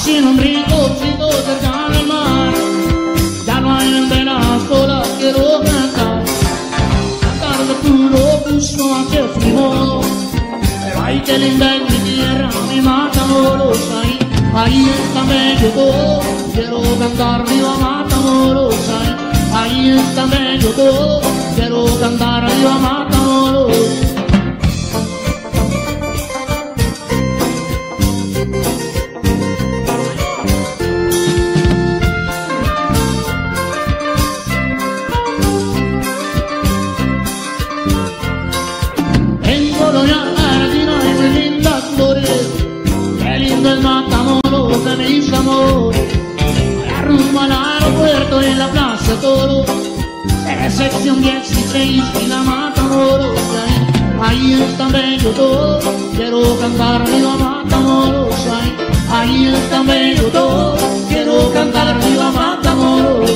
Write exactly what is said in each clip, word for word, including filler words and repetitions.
Así en un rinconcito cerca del mar, ya no hay venas, sola quiero cantar. Cantar de puro gusto hacia mi modo, pero ay que linda es mi tierra, mi Matamoros. Ahí, ahí está bello todo, quiero cantar viva Matamoros. Ahí, ahí está bello todo, quiero cantar viva Matamoros. El Matamoros de mis amores, rumbo al aeropuerto en la plaza de Toro, se ve sección dieciséis y la Matamoros. Ahí, ahí está bello todo, quiero cantar viva Matamoros. Ahí, ahí está bello todo, quiero cantar viva Matamoros.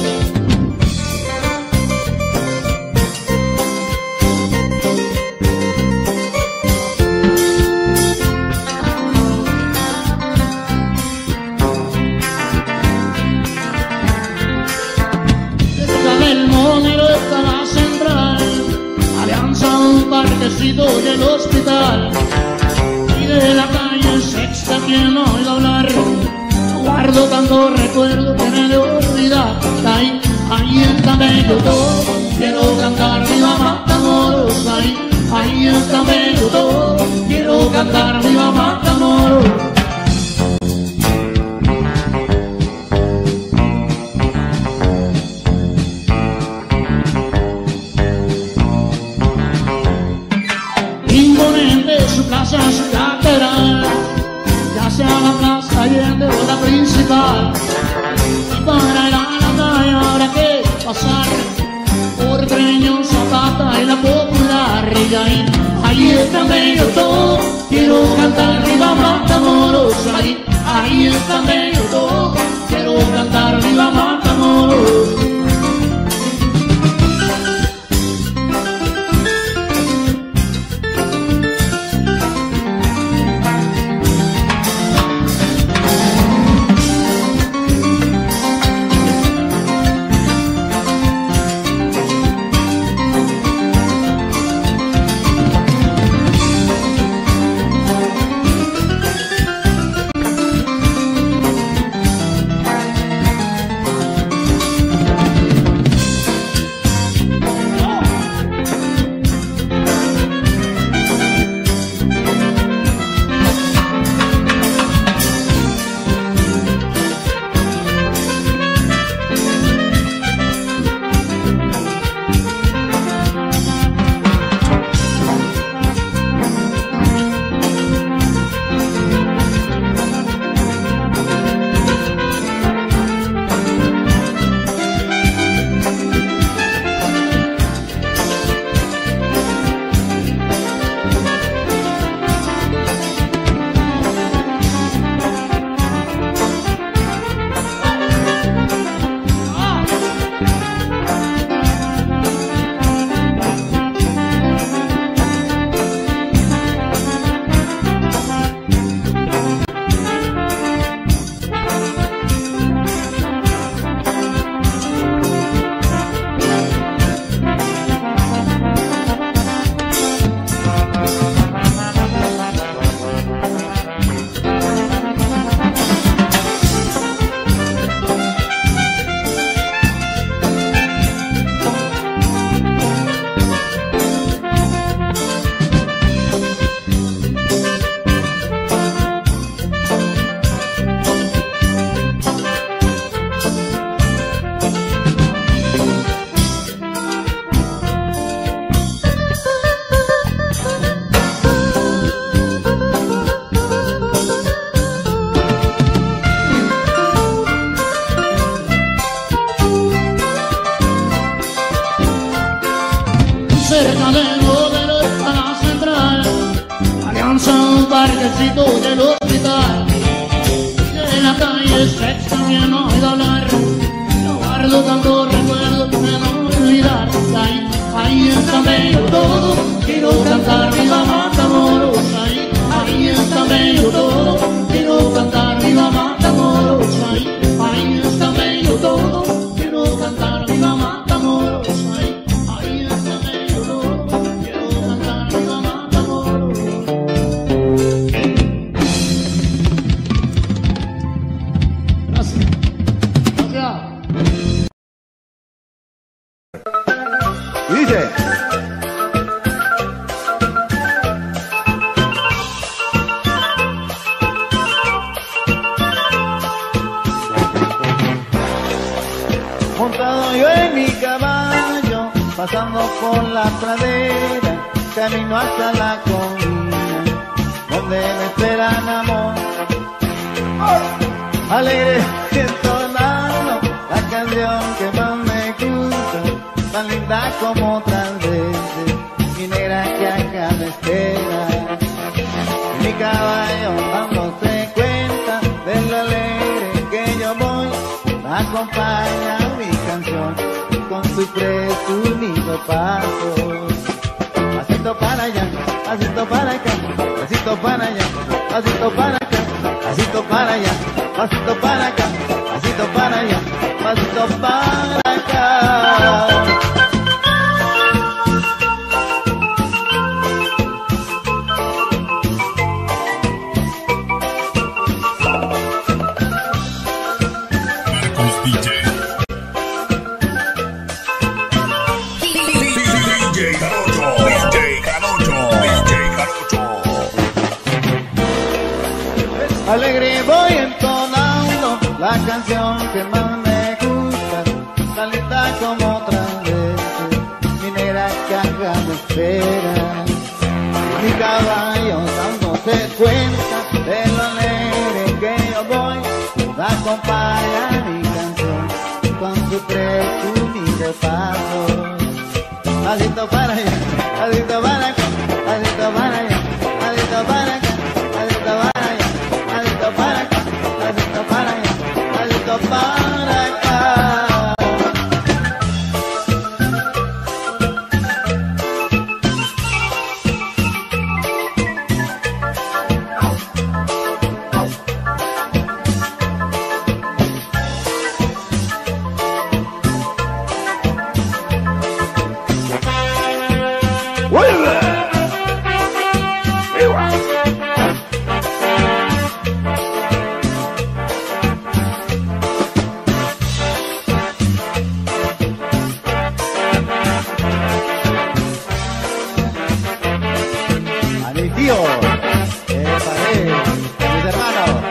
Parquecito del hospital y de la calle Sexta que no oigo hablar. Guardo tanto recuerdo que me de olvidar. Ahí, ahí está bello todo, quiero cantar viva Matamoros. Ahí, ahí está bello todo, quiero cantar viva Matamoros. Su casa, su catedral, ya sea la plaza Allende o la principal. Y para ir a la calle habrá que pasar por Treño, Zapata y la Popular. Y ahí, ahí está bello todo, quiero cantar viva Matamoros. Ahí, ahí está bello todo, quiero cantar viva Matamoros. cerca del modelo está la central, Alianza, un parquecito del hospital. De la calle Sexta también oído hablar, yo guardo tanto recuerdo que me no olvidar. Ahí, ahí está bello todo, quiero cantar viva Matamoros. Ahí, ahí está bello todo, quiero cantar viva Matamoros. Dice. Montado yo en mi caballo, pasando por la pradera, camino hasta la colina, donde me esperan amor. Alegre entonando la canción que más me gusta, tan linda como otras veces, mi negra que acá me espera. Mi caballo dándose cuenta de lo alegre que yo voy, acompaña mi canción con su presumido paso. Pasito para allá, pasito para acá, pasito para allá, pasito para acá, pasito para allá, pasito para acá, pasito para allá, pasito para acá. Alegre voy entonando la canción que más me gusta, tan linda como otras veces, mi negra que acá me espera. Mi caballo dándose cuenta de lo alegre que yo voy, acompaña mi canción con su presumido paso. Pasito para allá, pasito para acá, pasito para allá, pasito para acá, pasito para allá. Pasito para acá, pasito para allá, pasito para acá. ¡Vuelve! Tío, eh, padre, mis hermanos.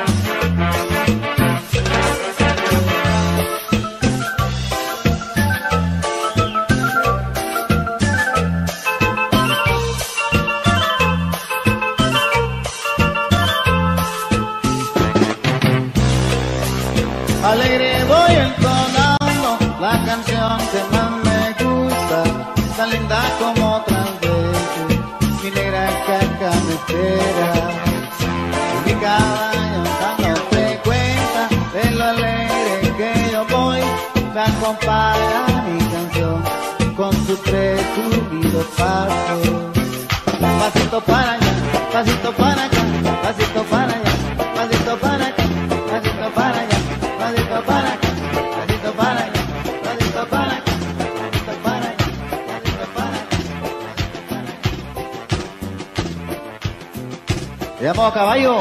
Alegre voy entonando la canción que más me gusta, tan linda como otras veces, mi negra que acá me espera. Mi caballo dándose cuenta de lo alegre que yo voy, me acompaña mi canción con su presumido paso. Pasito para allá, pasito para acá, pasito para allá, pasito para acá, pasito para allá, pasito para acá, pasito para allá, pasito para acá, pasito para allá, pasito para acá. ¿Le llamó caballo?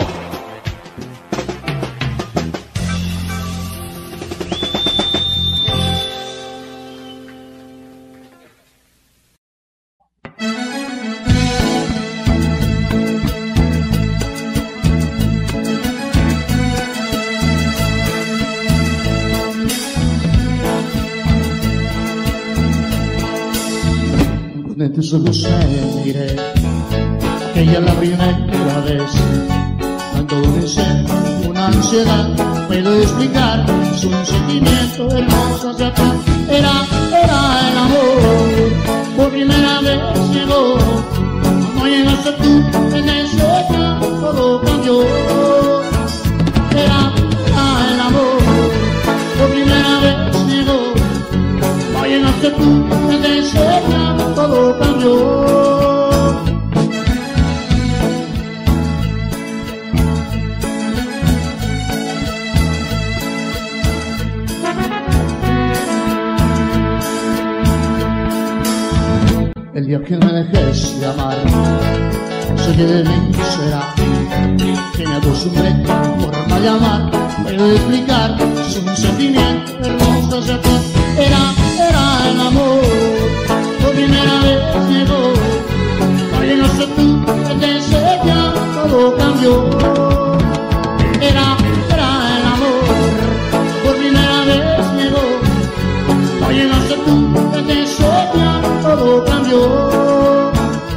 De tus ojos me miré, aquella la primera vez, tanto un deseo, una ansiedad, puedo explicar, es un sentimiento hermoso hacia atrás, era, era el amor, por primera vez llegó, cuando llegaste tú, en ese día todo cambió, era, era el amor, por primera vez llegó, cuando llegaste tú, en ese día todo cambió. El día que me dejes de amar, sé que de mí será que me acostumbré por mal llamar, puedo explicar, es un sentimiento hermoso hacia ti, era, era el amor. primera vez llegó. Oye, no sé tú que te enseña, todo cambió. Era, era el amor, por primera vez llegó. Oye, no sé tú que te enseña, todo cambió.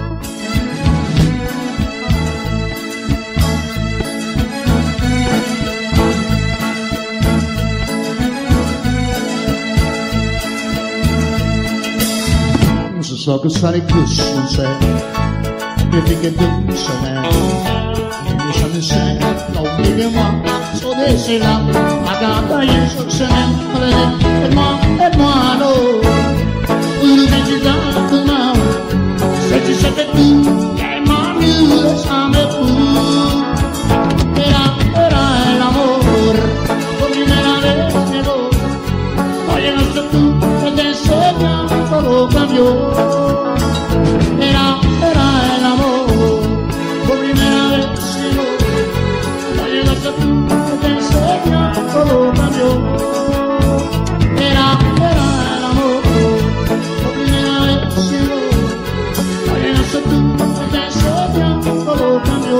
Så satte kussen seg, vi fikk en dunsende. Vi som du sier, lovlige mann, så det ser langt. Jeg ga deg en suksess, og det er et mann, et mann, og du vet ikke da, du må. Sett i sett et du, jeg mann, du er samme ord. Era, era el amor, por primera vez llegó. Oye, no sé tú, que te enseña, todo cambió. Era, era el amor, por primera vez llegó. Oye, no sé tú, que te enseña, todo cambió. Era, era el amor, por primera vez llegó. Oye, no sé tú, que te enseña, todo cambió.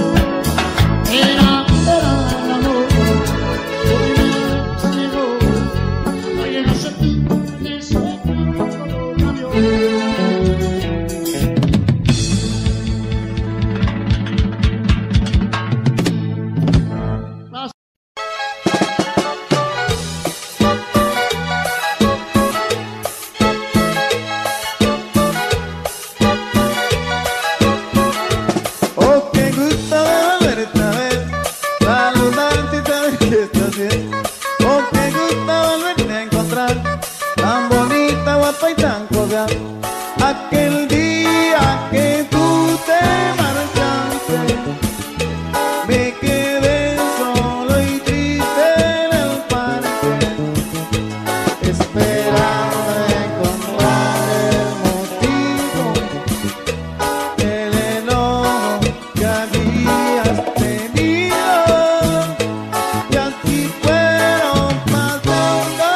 Era, era el amor, por primera vez llegó. Oye, no sé tú, que te enseña, todo cambió. Aquel día que tú te marchaste, me quedé solo y triste en el parque, esperando encontrar el motivo del enojo que habías tenido. Y así fueron pasando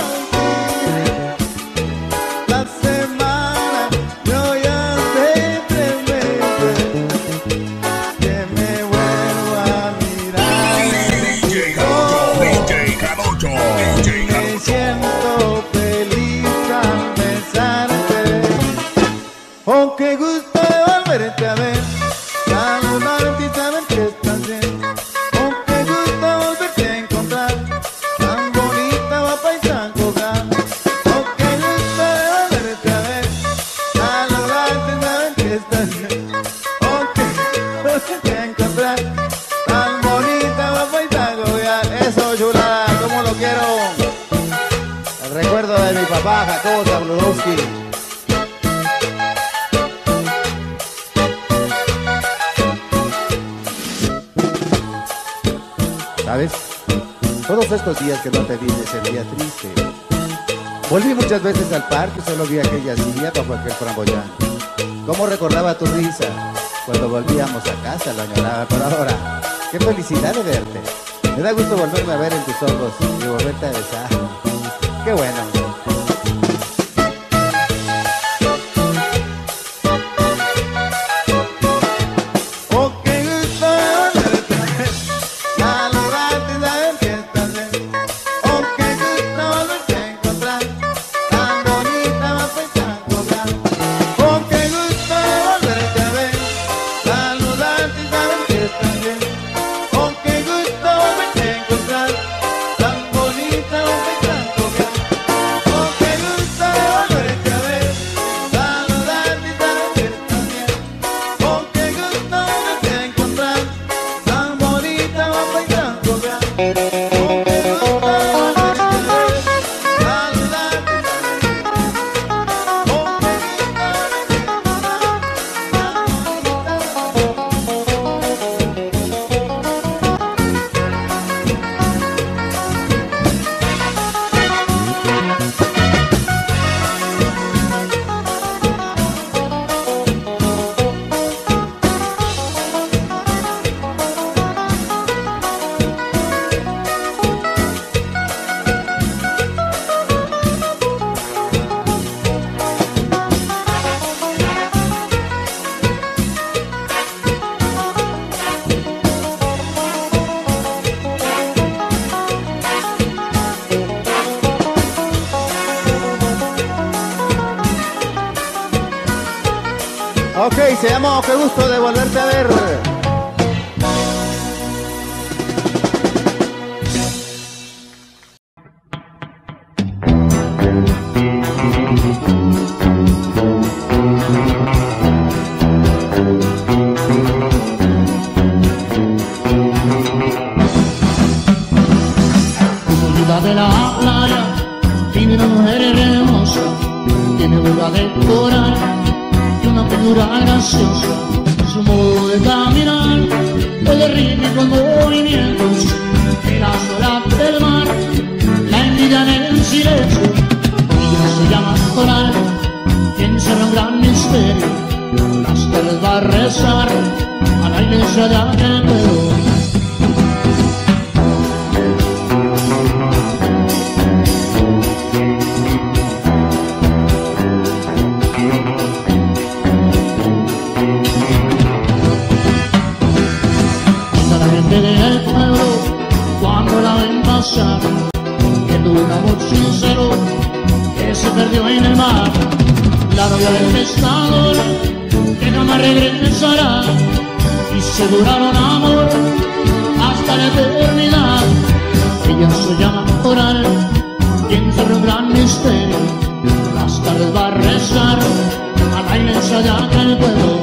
las semanas. Yo ya sé tres meses que me vuelvo a mirar. D J Jarocho, D J Me Jarocho. siento feliz al besarte. Oh, qué gusto de volverte a ver, saludarte y saber que estás bien. Oh, qué gusto volverte a encontrar, tan bonita, guapa y tan coja. Oh, qué gusto de volverte a ver, saludarte y saber que estás bien. Oh, qué gusto volverte a encontrar, tan bonita, guapa y tan coja. Eso, chulada, como lo quiero. El recuerdo de mi papá, Jacobo Zabludowski. ¿Sabes? Todos estos días que no te vi me sentía triste. Volví muchas veces al parque, solo vi aquella silla bajo aquel framboyán. Cómo recordaba tu risa cuando volvíamos a casa, lo añoraba. Pero ahora, qué felicidad de verte. Me da gusto volverme a ver en tus ojos y volverte a besar. Qué bueno. Oh, qué gusto volverte a ver, saludarte y saber que estás bien. Oh, qué gusto volverte a encontrar, tan bonita, guapa y tan coja. Oh, qué gusto volverte a ver, saludarte y saber que estás bien. Oh, qué gusto volverte a encontrar, tan bonita, guapa y tan coja. Ok, se llama Qué gusto de volverte a ver. De la playa, tiene una mujer hermosa, tiene boca de coral y una figura graciosa, su modo de caminar, el rítmico movimientos, en las olas del mar, la envidian en el silencio, ella se llama Coral, que encierra un gran misterio, las tardes va a rezar a la iglesia de aquel pueblo. Del pueblo, cuando la ven pasar, que tuvo un amor sincero, que se perdió en el mar, la novia del pescador, que jamás regresará, y se duraron amor hasta la eternidad. Ella se llama Coral, y encerra un gran misterio, las tardes va a rezar a la iglesia de aquel pueblo.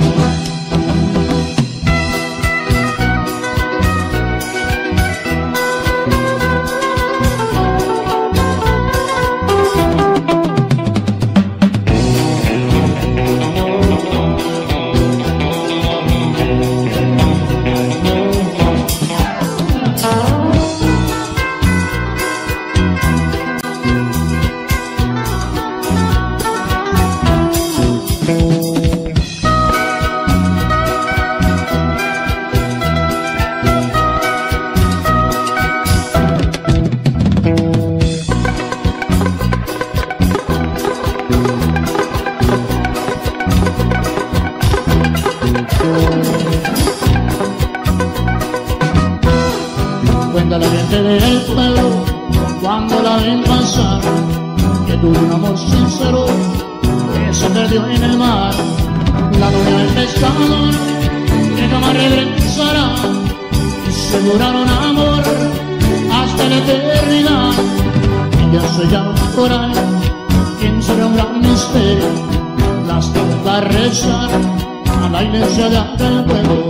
Cuenta la gente del pueblo cuando la ven pasar, que tuvo un amor sincero, que se perdió en el mar, la novia del pescador, que jamás regresará, y se duraron amor hasta la eternidad. Ella se llama Coral, quien será un gran misterio, las tardes va a rezar a la iglesia de aquel pueblo.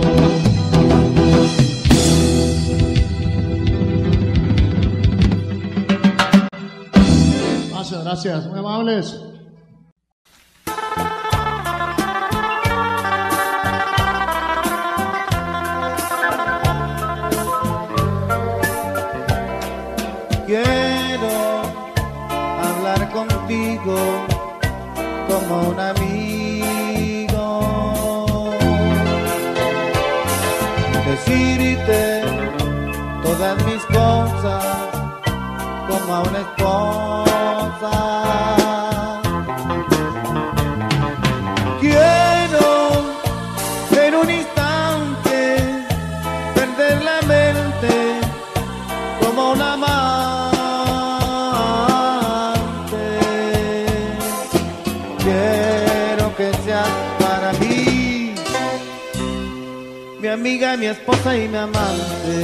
Gracias, muy amables. Quiero hablar contigo como un amigo, decirte todas mis cosas como a una esposa. Quiero en un instante perder la mente como un amante. Quiero que seas para mí mi amiga, mi esposa y mi amante.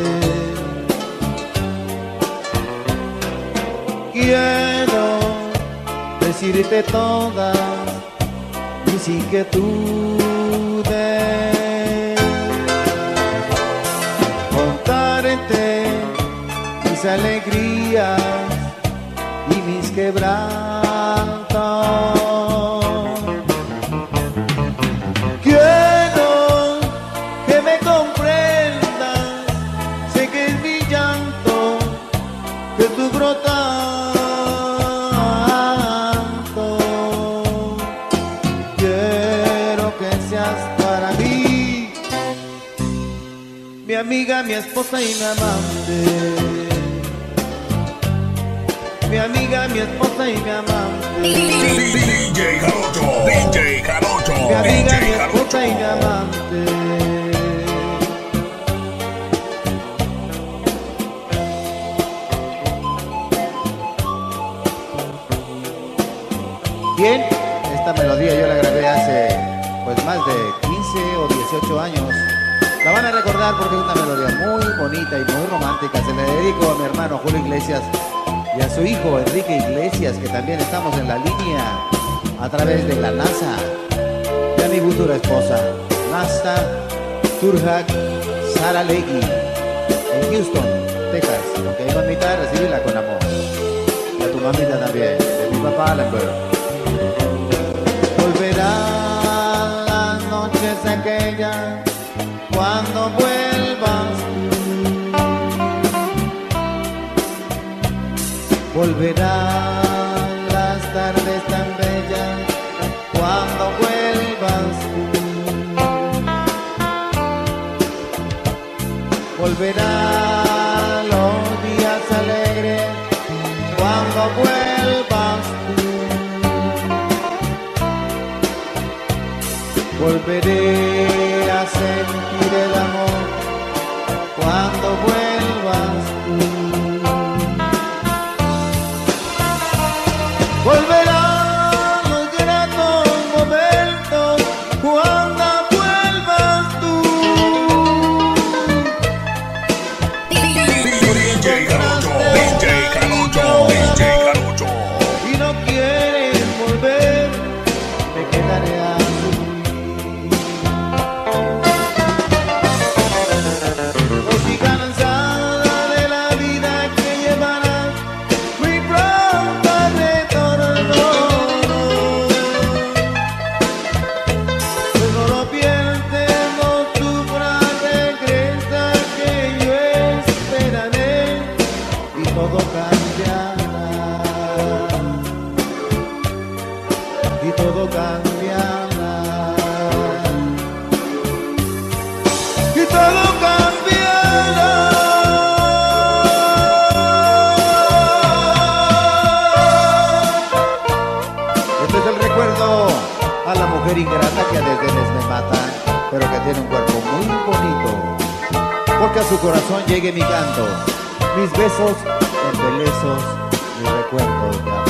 Quiero decirte todas mis inquietudes, contarte mis alegrías y mis quebrantos. Quiero que me comprendas, sé que es mi llanto, que tú brotas. Mi amiga, mi esposa y mi amante. Mi amiga, mi esposa y mi amante. D J Jarocho, D J Jarocho, Mi amiga, D mi J esposa y mi Jarocho. amante. Bien, esta melodía yo la grabé hace pues más de quince o dieciocho años. La van a recordar porque es una melodía muy bonita y muy romántica. Se le dedico a mi hermano Julio Iglesias y a su hijo Enrique Iglesias, que también estamos en la línea a través de la NASA. Y a mi futura esposa, Nasta Turhak Saralegui, en Houston, Texas. Aunque hay mamita, recibirla con amor. Y a tu mamita también, de mi papá Lambert. Volverán las noches aquellas cuando vuelvas. Volverán las tardes tan bellas cuando vuelvas tú. Volverán los días alegres cuando vuelvas tú. Volveré a sentir el amor cuando vuelvas tú. Volverán los gratos momentos cuando vuelvas tú. D J Jarocho, D J Jarocho, D J Jarocho. Y no quieres volver, me quedaré a sufrir. No estoy cansada de la vida que llevarás, muy pronto retorno. Pues no lo pienses, no sufras, regresa que yo esperaré y todo cambiará. Y todo cambiará. Y todo cambiará. Este es el recuerdo a la mujer ingrata que a desdenes me mata, pero que tiene un cuerpo muy bonito, porque a su corazón llegue mi canto, mis besos, embelezos, mis recuerdos de amor.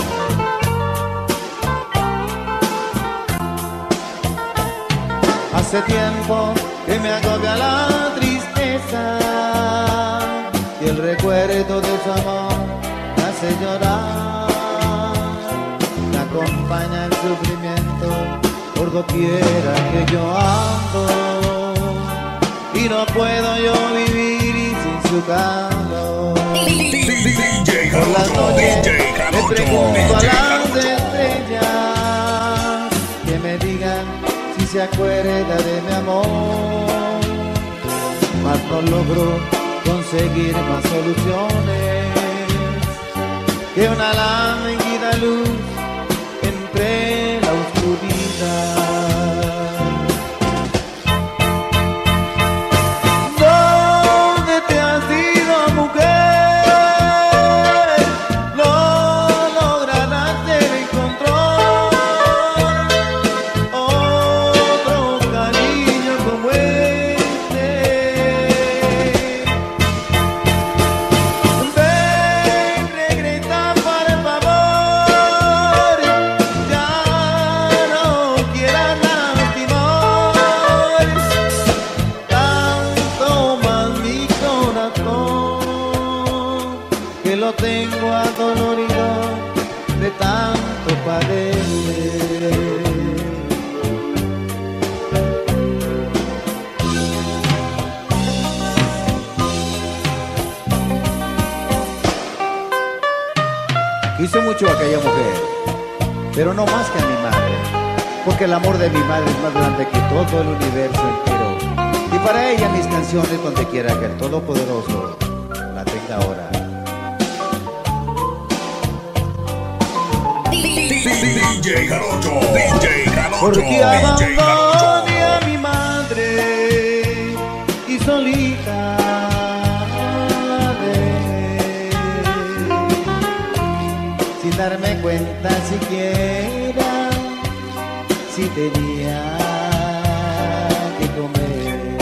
Hace tiempo que me agobia la tristeza y el recuerdo de su amor me hace llorar. Me acompaña el sufrimiento por doquiera que yo ando y no puedo yo vivir sin su calor. D J Por las Jarocho, noches D J le Jarocho, pregunto D a J las Jarocho. estrellas que me digan si se acuerda de mi amor, mas no logro conseguir más soluciones que una lánguida luz entre la oscuridad. ¿Dónde te has ido, mujer? No lograrás encontrar otro cariño como este. Ven, regresa por favor, ya no quieras lastimar tanto más mi corazón, que lo tengo adolorido de tanto padecer. Quise mucho a aquella mujer, pero no más que a mi madre, porque el amor de mi madre es más grande que todo el universo entero. Y para ella mis canciones donde quiera que el Todopoderoso la tenga ahora. D J Jarocho, D J Jarocho, Porque D J Jarocho. abandoné a mi madre y solita la dejé, sin darme cuenta siquiera si tenía que comer.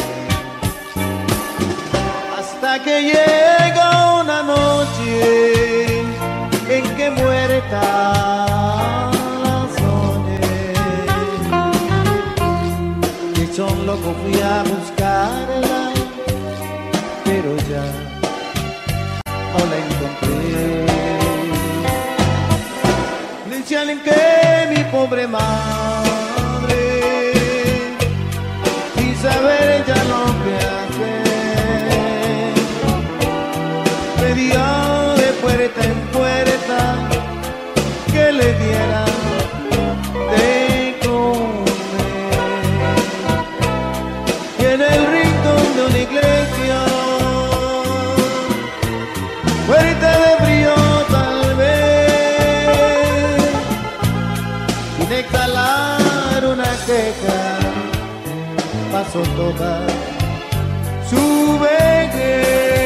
Hasta que llega una noche en que muerta la soñé, loco fui a buscarla, pero ya no la encontré. Decían que mi pobre madre, sin saber ya lo que hacer, pedía de puerta en puerta que le diera de comer. Y en el rincón de una iglesia, puerta de frío tal vez, sin exhalar una queja, pasó toda su vejez.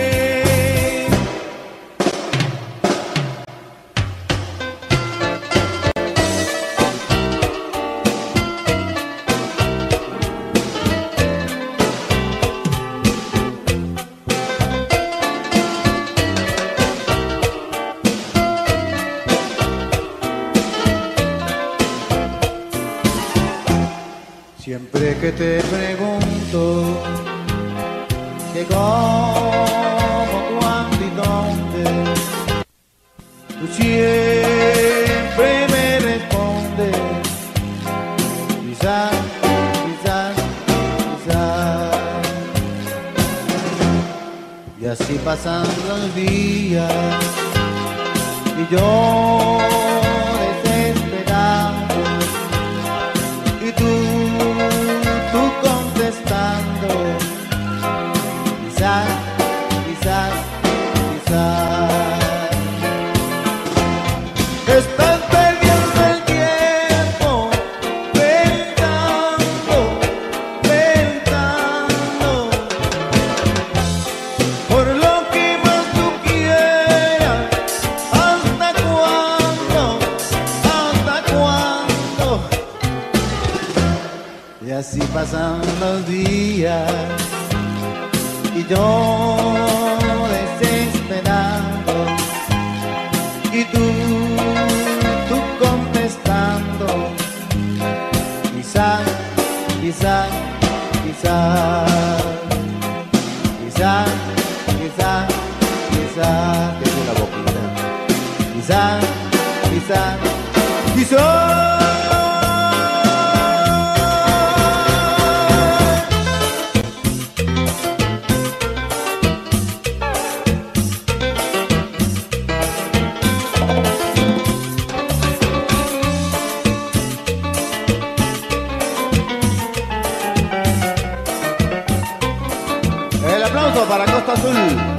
Siempre que te pregunto que cómo, cuándo y dónde, tú siempre me respondes, quizás, quizás, quizás. Y así pasan los días y yo desesperado, y tú quizás, quizás, quizás. Estás perdiendo el tiempo, pensando, pensando, por lo que más tú quieras. ¿Hasta cuándo? ¿Hasta cuándo? Y así pasan los días y yo desesperando, y tú, tú contestando, quizás, quizás, quizás, quizás, quizás, quizás, tengo la boquita, quizás, quizás, quizás. Para Costa Azul.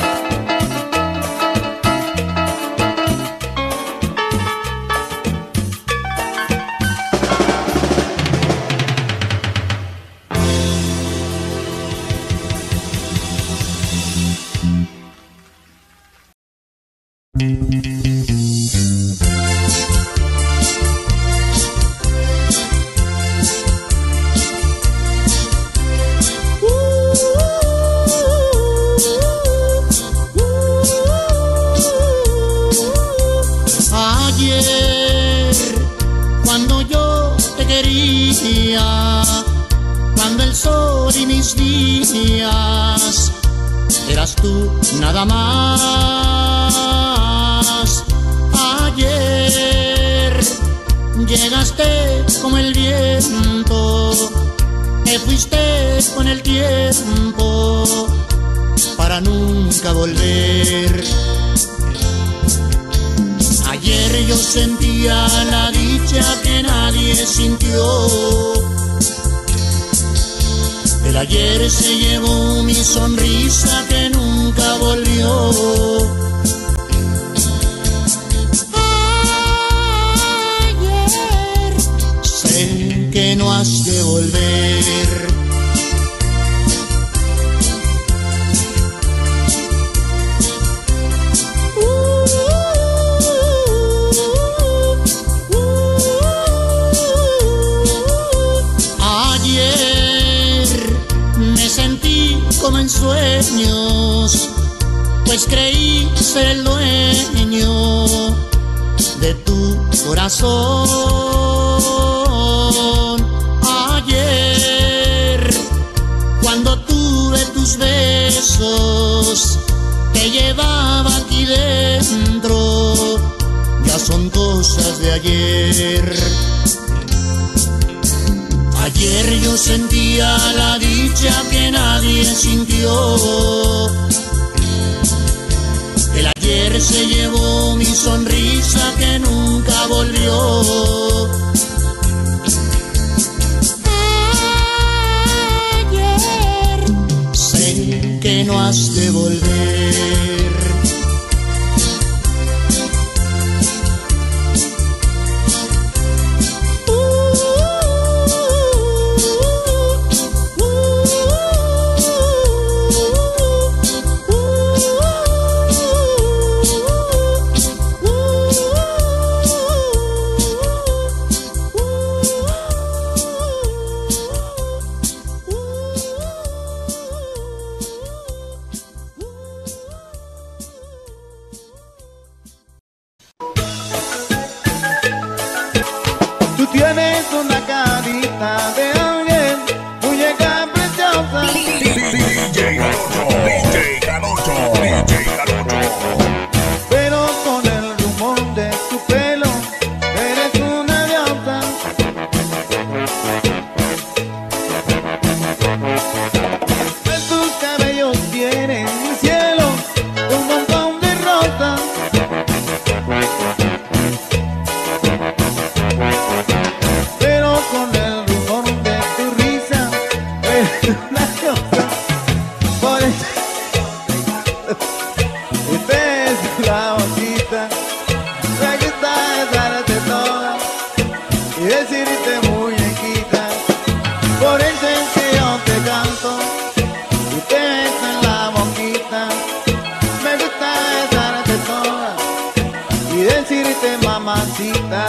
Cuando el sol y mis días eras tú nada más. Ayer llegaste como el viento, te fuiste con el tiempo para nunca volver. Ayer yo sentía la dicha que nadie sintió. El ayer se llevó mi sonrisa que nunca volvió. Ayer sé que no has de volver. Como en sueños, pues creí ser el dueño de tu corazón. Ayer besos que llevaba aquí dentro ya son cosas de ayer. Ayer yo sentía la dicha que nadie sintió. El ayer se llevó mi sonrisa que nunca volvió. Ayer sé que no has de volver. Tú tienes una carita de ángel, muñeca preciosa. D J Calocho, D J Calocho, D J Calocho. Pero con el rumor de tu pelo, eres una diosa. En tus cabellos tienen mi cielo, un montón de rosas. Pero con el rumor de tu risa, eres una diosa. Por eso usted es la boquita, me gusta besarte toda y decirte muñequita. Por eso es que yo te canto y te beso en la boquita. Me gusta besarte toda y decirte mamacita.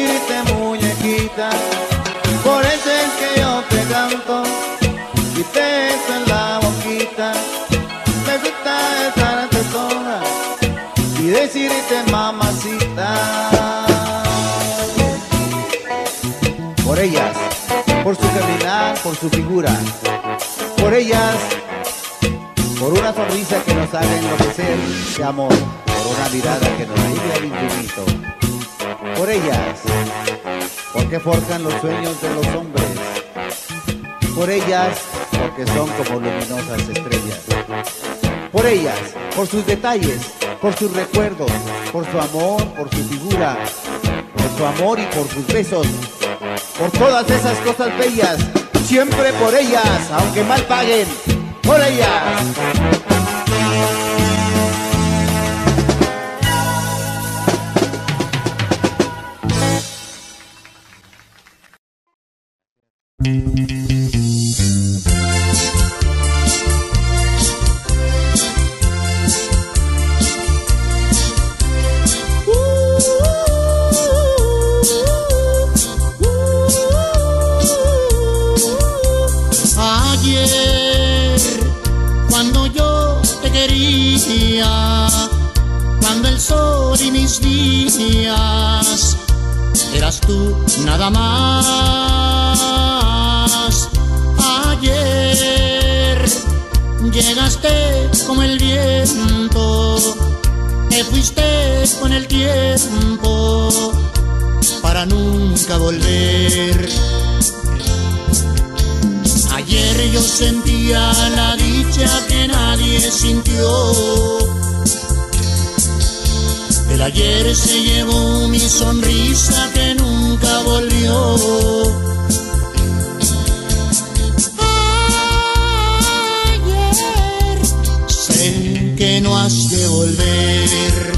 decirte, muñequita, por eso es que yo te canto y te beso en la boquita. Me gusta estar ante todas y decirte, mamacita. Por ellas, por su caminar, por su figura, por ellas, por una sonrisa que nos haga enloquecer de amor, por una mirada que nos lleve al infinito. Por ellas, porque forjan los sueños de los hombres. Por ellas, porque son como luminosas estrellas. Por ellas, por sus detalles, por sus recuerdos, por su amor, por su figura, por su amor y por sus besos, por todas esas cosas bellas, siempre por ellas, aunque mal paguen, por ellas. Cuando el sol y mis días eras tú nada más. Ayer llegaste como el viento, te fuiste con el tiempo para nunca volver. Ayer yo sentía la dicha que nadie sintió. El ayer se llevó mi sonrisa que nunca volvió. Ayer sé que no has de volver.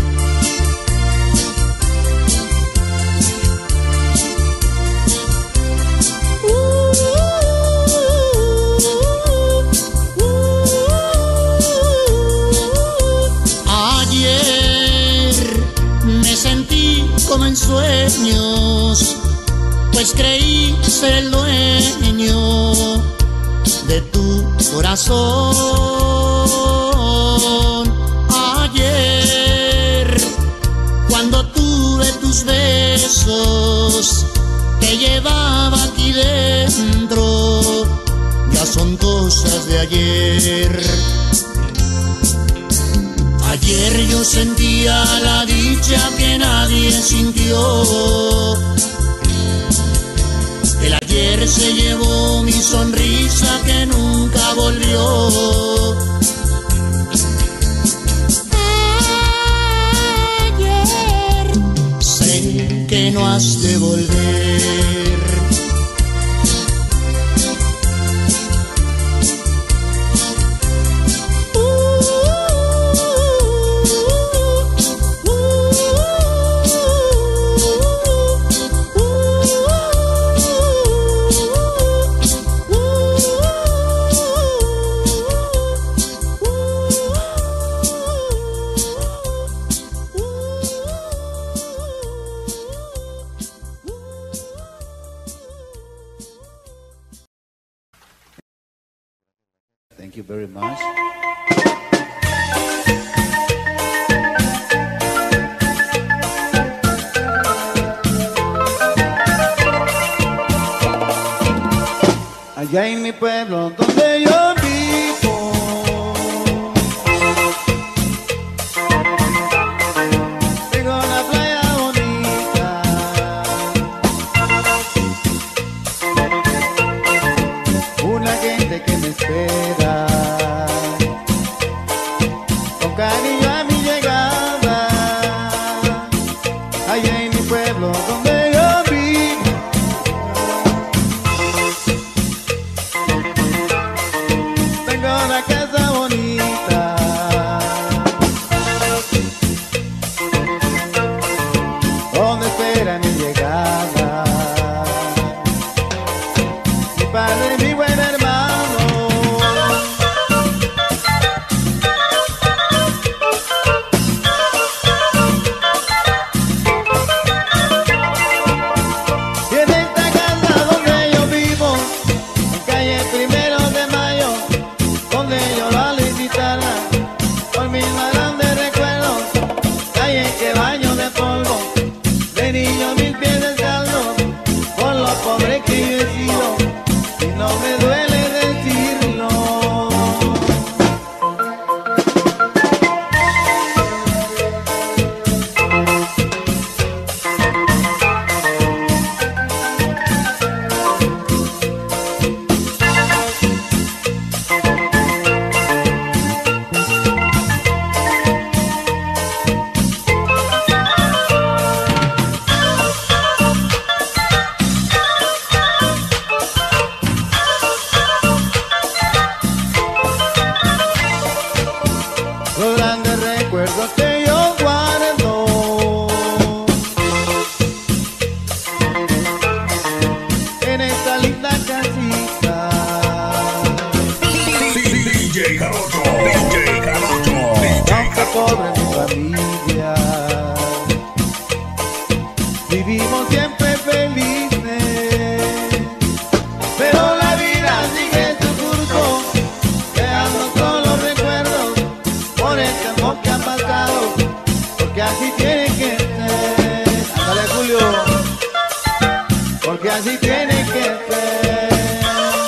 Como en sueños, pues creí ser el dueño de tu corazón. Ayer, cuando tuve tus besos, que llevaba aquí dentro, ya son cosas de ayer. Ayer yo sentía la dicha que nadie sintió. El ayer se llevó mi sonrisa que nunca volvió. Ayer sé que no has de volver. Thank you very much. Allá en mi pueblo donde yo vivo, tengo una playa bonita, una gente que me espera con cariño a mi llegada. Allá en mi pueblo donde yo vivo, tengo el pie descalzo por lo pobre que yo he sido y no me duele decirlo. Los grandes recuerdos que yo guardo en esta linda casita. D J Jarocho, D J Jarocho, D J Aunque pobre mi familia, vivimos siempre felices, pero la vida sigue su curso, quedando con los recuerdos por el tiempo que ha pasado, porque así tiene que ser. Ándale, Julio, porque así tiene que ser,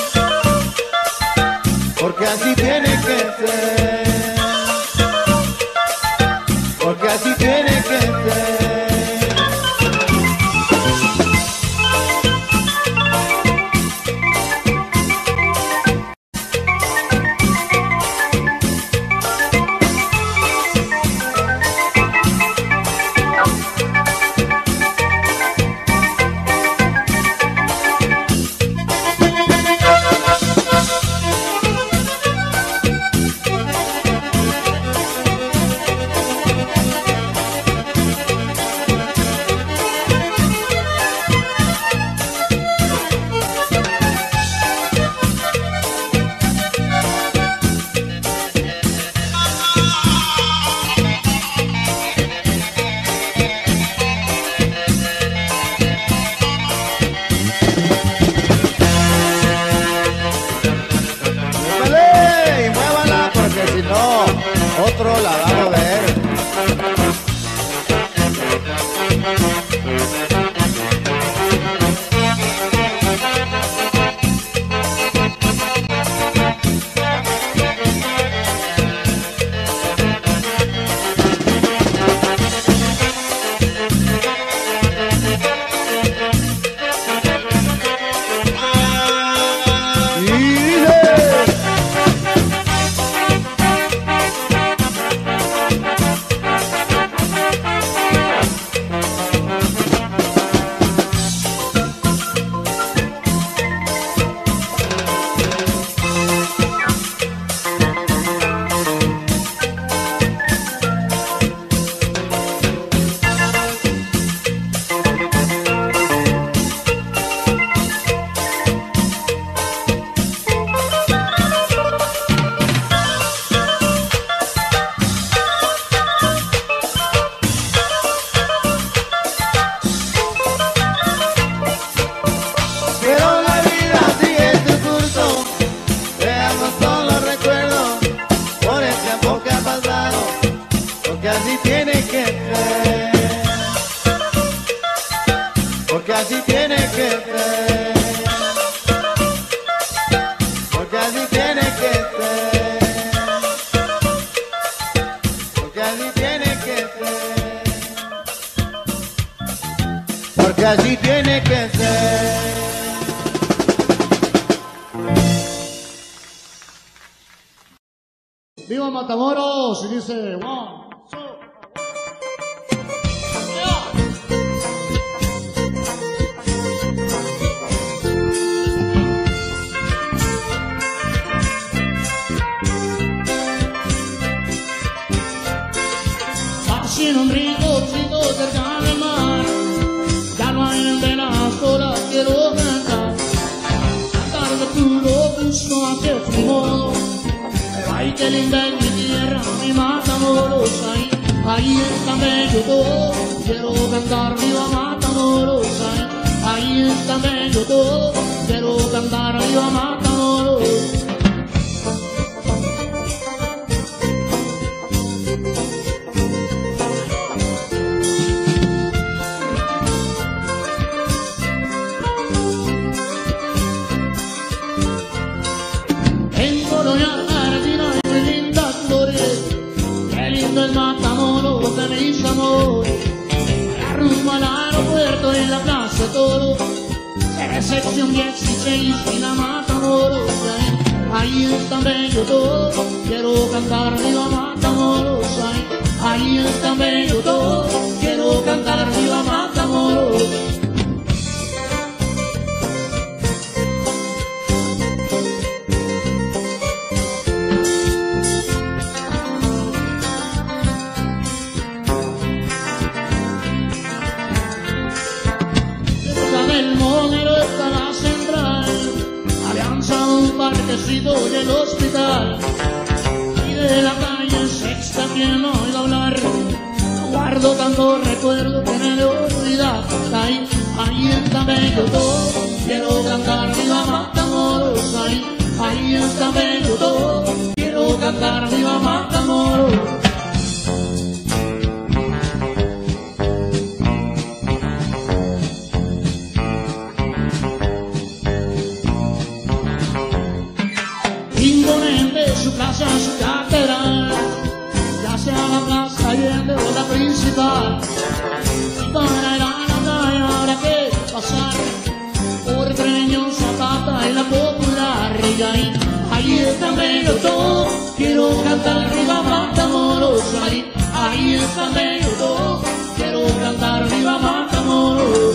porque así tiene que ser, porque así tiene que ser. Otro la va a mover. Porque así tiene que ser, porque así tiene que ser, porque así tiene que ser, porque así tiene que ser. ¡Viva Matamoros! Y dice, one, two. En un rinconcito cerca del mar, ya no hay antenas, sola quiero cantar, cantar de puro gusto a que fui modo, pero ay que linda es mi tierra, mi Matamoros, ahí, ahí es tan bello todo, quiero cantar viva Matamoros, ahí, ahí es tan bello todo, quiero cantar viva Matamoros. de todo. Seré sección dieciséis y la Matamoros. Ahí es tan bello todo, quiero cantar viva Matamoros. Ahí, ahí es tan bello todo, quiero cantar viva Matamoros. Parquecito del hospital y de la calle Sexta que no oigo hablar. Guardo tanto recuerdo que me he de olvidar. Ahí, ahí está bello todo, quiero cantar viva Matamoros. Ahí, ahí está bello todo, quiero cantar viva Matamoros. Imponente su plaza, su catedral, ya sea la plaza Allende o la principal. Y para ir a la playa habrá que pasar por Treño, Zapata y la Popular. Y ahí, ahí está bello todo, quiero cantar viva Matamoros. Ahí, ahí está bello todo, quiero cantar viva Matamoros.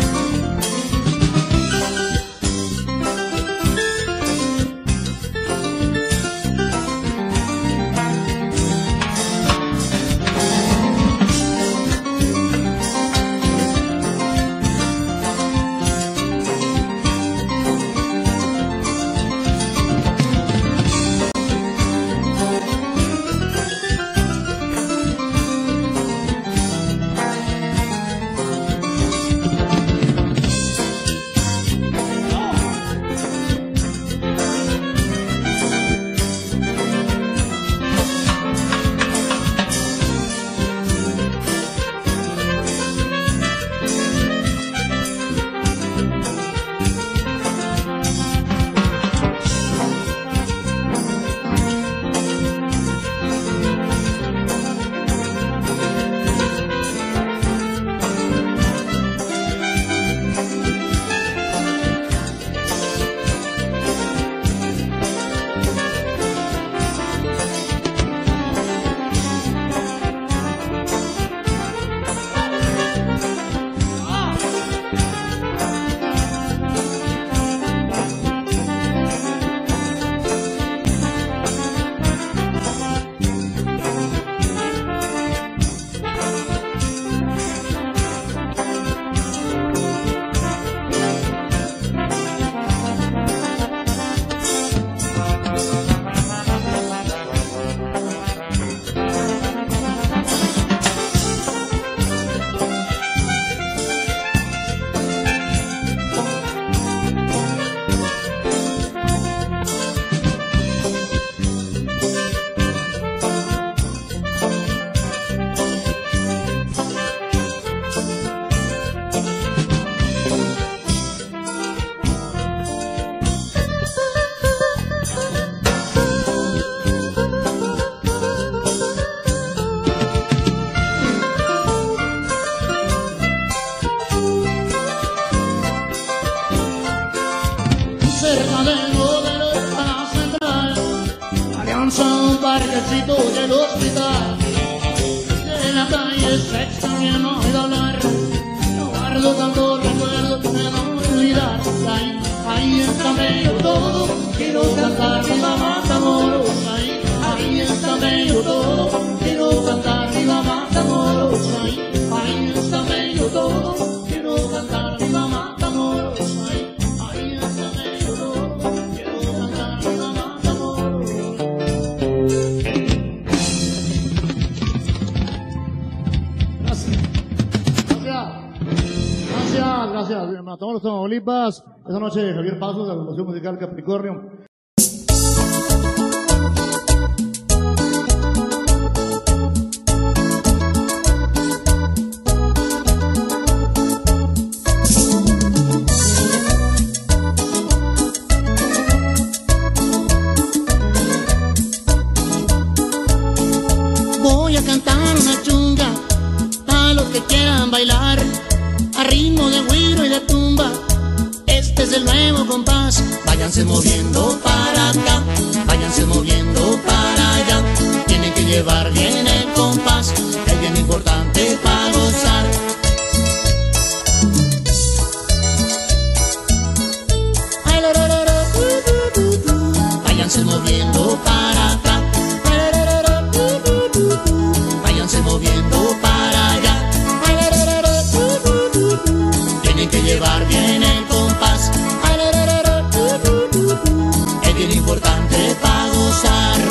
Cerca del modelo está la central, Alianza, un parquecito del hospital. De la calle Sexta que no oigo hablar, no guardo tanto recuerdo que me no olvidar. Ahí, ahí está bello todo, quiero cantar viva Matamoros. Ahí, ahí está bello todo, quiero cantar viva Matamoros. Ahí, ahí está bello todo, quiero cantar viva Matamoros. Ahí, ahí está bello todo, quiero cantar viva Matamoros. Gracias. Gracias. Gracias, gracias. Matamoros, Tamaulipas. Esta noche Javier Pasos, de la agrupación musical Capricornio. Voy a cantar una chunga a los que quieran bailar a ritmo de güiro y de nuevo compás. Váyanse moviendo para acá, váyanse moviendo para allá. Tienen que llevar bien el compás, es bien importante para gozar. Váyanse moviendo para acá, váyanse moviendo para allá. Tienen que llevar bien el compás, es bien importante para gozar.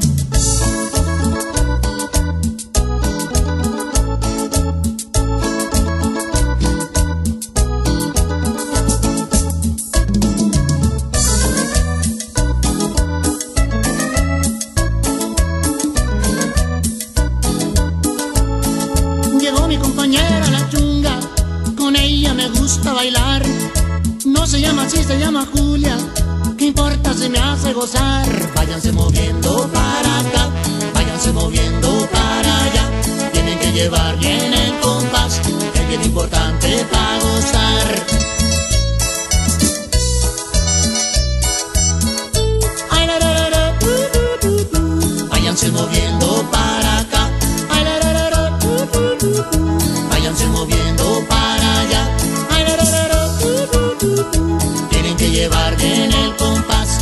Llegó mi compañera la chunga, con ella me gusta bailar. No se llama así, se llama Julia, ¿qué importa si me hace gozar? Váyanse moviendo para acá, váyanse moviendo para allá. Tienen que llevar bien el compás, es bien importante para gozar. Ay, la, la, la, la, uh, uh, uh, uh. Váyanse moviendo para acá, ay, la, la, la, la, uh, uh, uh. Váyanse moviendo para allá, ay, la, la, la, la, uh, uh, uh. Tienen que llevar bien el compás.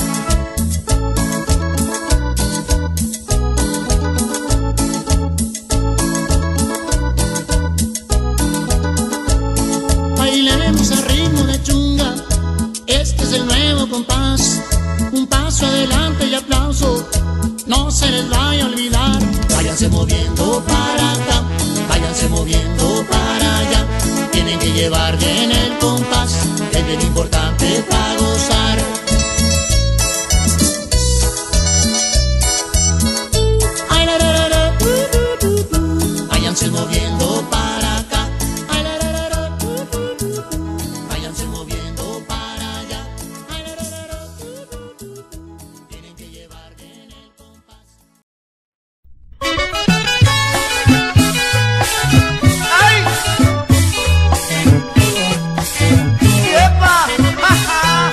Bailemos al ritmo de chunga, este es el nuevo compás. Un paso adelante y aplauso, no se les vaya a olvidar. Váyanse moviendo para acá, váyanse moviendo para allá. Tienen que llevar bien el compás, es bien importante para gozar. Ay, la, la, la, la, uh, uh, uh, uh. Váyanse moviendo para acá, ay, la, la, la, la, uh, uh, uh. Váyanse moviendo para allá, ay, la, la, la, la, uh, uh, uh. Tienen que llevar bien el compás. ¡Ay! ¡Epa! ¡Ja, ja!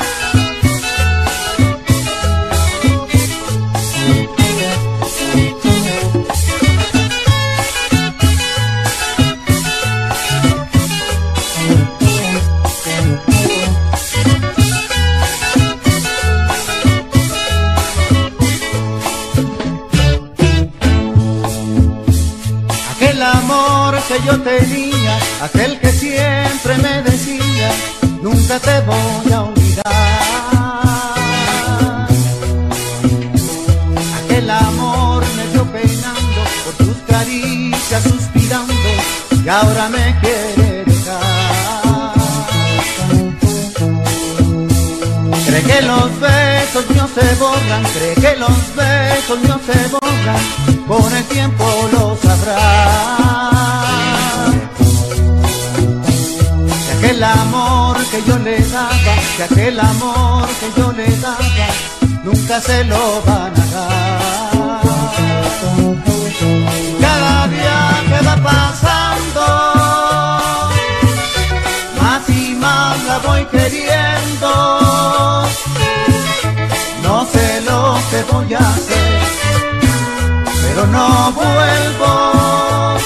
Aquel amor que yo tenía, aquel que siempre me decía, nunca te voy a olvidar. Aquel amor me dio penando por tus caricias, suspirando, y ahora me quiere dejar. Cree que los besos míos se borran, cree que los besos míos se borran, con el tiempo lo sabrá. Que aquel amor que yo le daba, que aquel amor que yo le daba, nunca se lo van a dar. Cada día que va pasando, más y más la voy queriendo. No sé lo que voy a hacer, pero no vuelvo.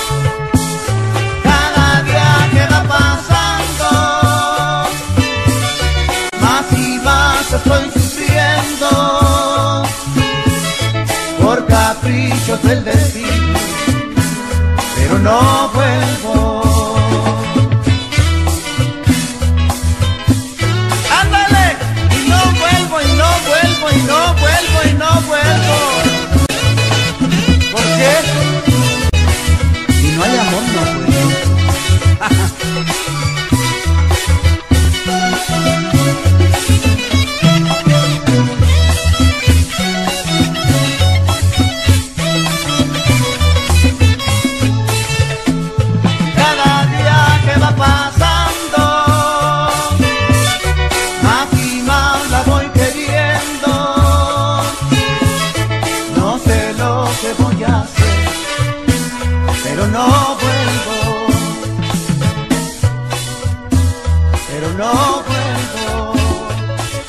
Cada día que va pasando, más y más estoy sufriendo por caprichos del destino, pero no vuelvo. ¡Ándale! Y no vuelvo, y no vuelvo, y no vuelvo, y no vuelvo. ¿Por qué? Si no hay amor, no puedo. Cada día que va pasando, más y más la voy queriendo. No sé lo que voy a hacer, pero no vuelvo, pero no vuelvo.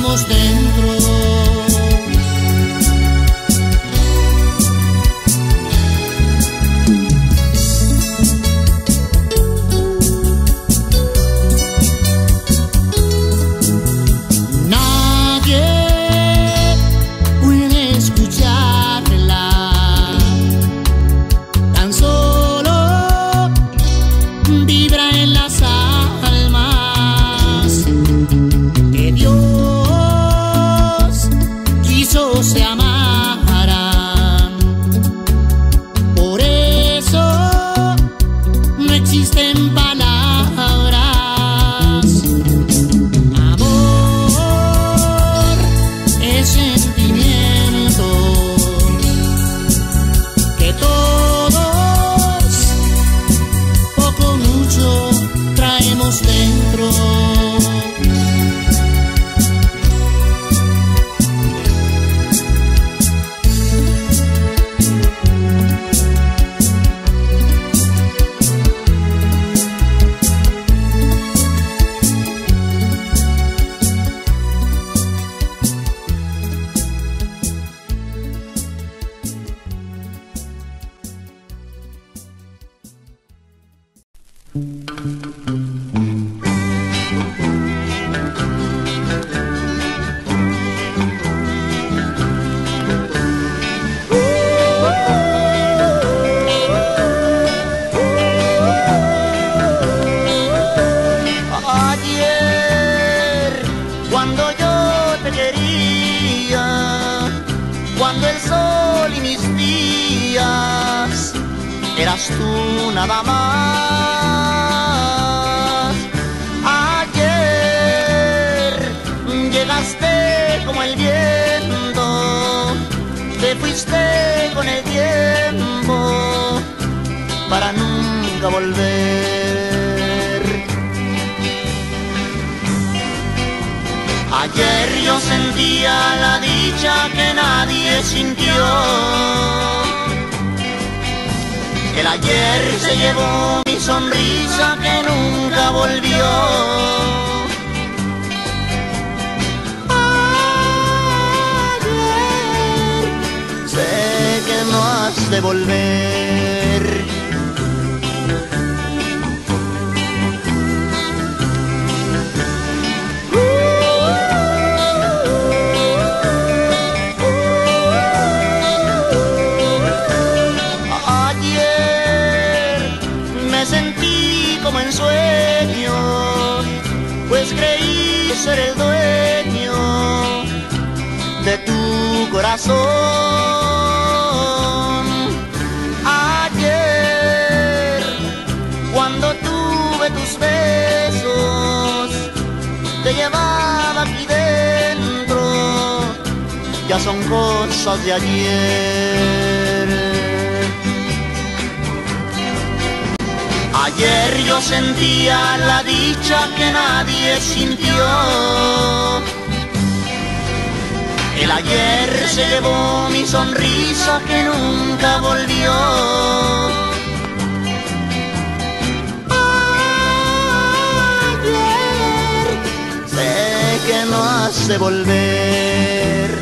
traemos dentro. Eras tú nada más. Ayer llegaste como el viento, te fuiste con el tiempo para nunca volver. Ayer yo sentía la dicha que nadie sintió. El ayer se llevó mi sonrisa que nunca volvió. Ayer sé que no has de volver. Como en sueños, pues creí ser el dueño de tu corazón. Ayer, cuando tuve tus besos, te llevaba aquí dentro, ya son cosas de ayer. Ayer yo sentía la dicha que nadie sintió. El ayer se llevó mi sonrisa que nunca volvió. Ayer sé que no has de volver.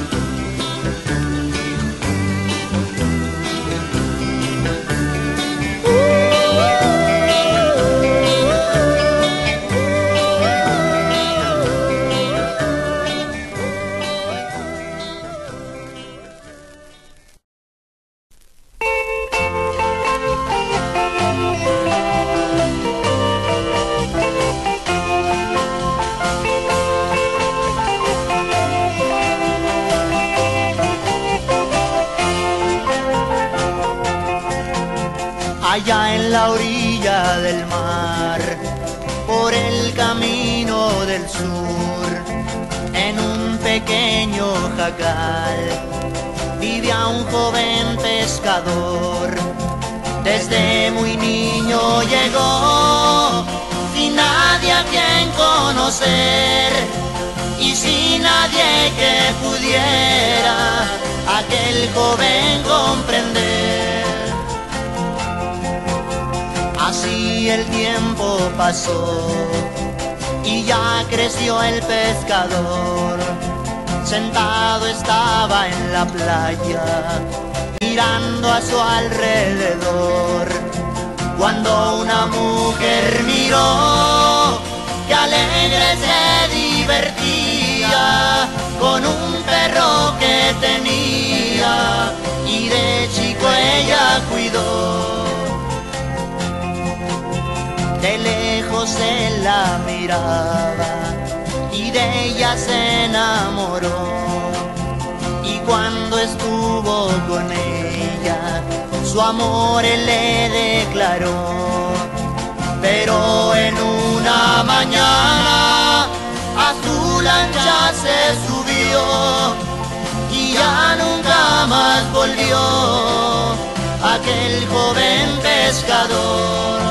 Allá en la orilla del mar, por el camino del sur, en un pequeño jacal, vivía un joven pescador. Desde muy niño llegó, sin nadie a quien conocer, y sin nadie que pudiera aquel joven comprender. Así el tiempo pasó y ya creció el pescador. Sentado estaba en la playa, mirando a su alrededor, cuando una mujer miró que alegre se divertía con un perro que tenía, y de chico ella cuidó. De lejos se la miraba y de ella se enamoró, y cuando estuvo con ella su amor él le declaró. Pero en una mañana a su lancha se subió y ya nunca más volvió aquel joven pescador.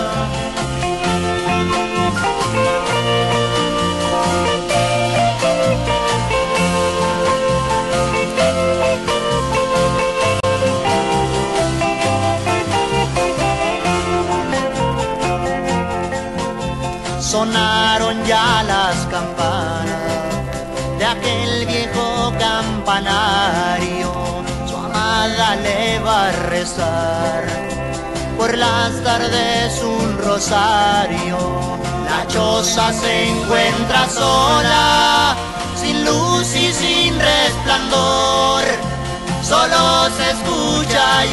Sonaron ya las campanas de aquel viejo campanario, su amada le va a rezar por las tardes un rosario. La choza se encuentra sola, sin luz y sin resplandor, solo se escucha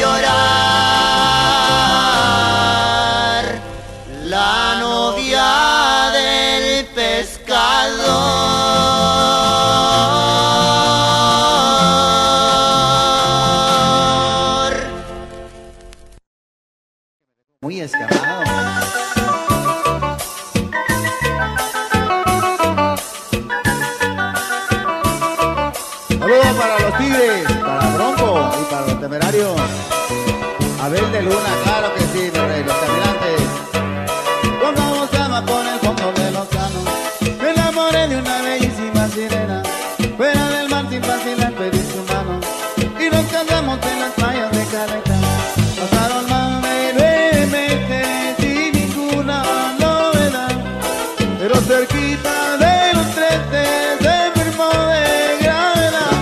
llorar la novia del pescador. Muy escamado. Saludos para los Tigres, para Bronco y para los Temerarios. Abel de Luna, claro que sí, mi rey, los caminantes. Cuando nos llama por el fondo del océano, me enamoré de una bellísima sirena, fuera del mar sin vacilar pedí su mano, y nos casamos en las playas de Caleta. Pasaron más de nueve meses sin ninguna novedad, pero cerquita de los trece se enfermó de gravedad.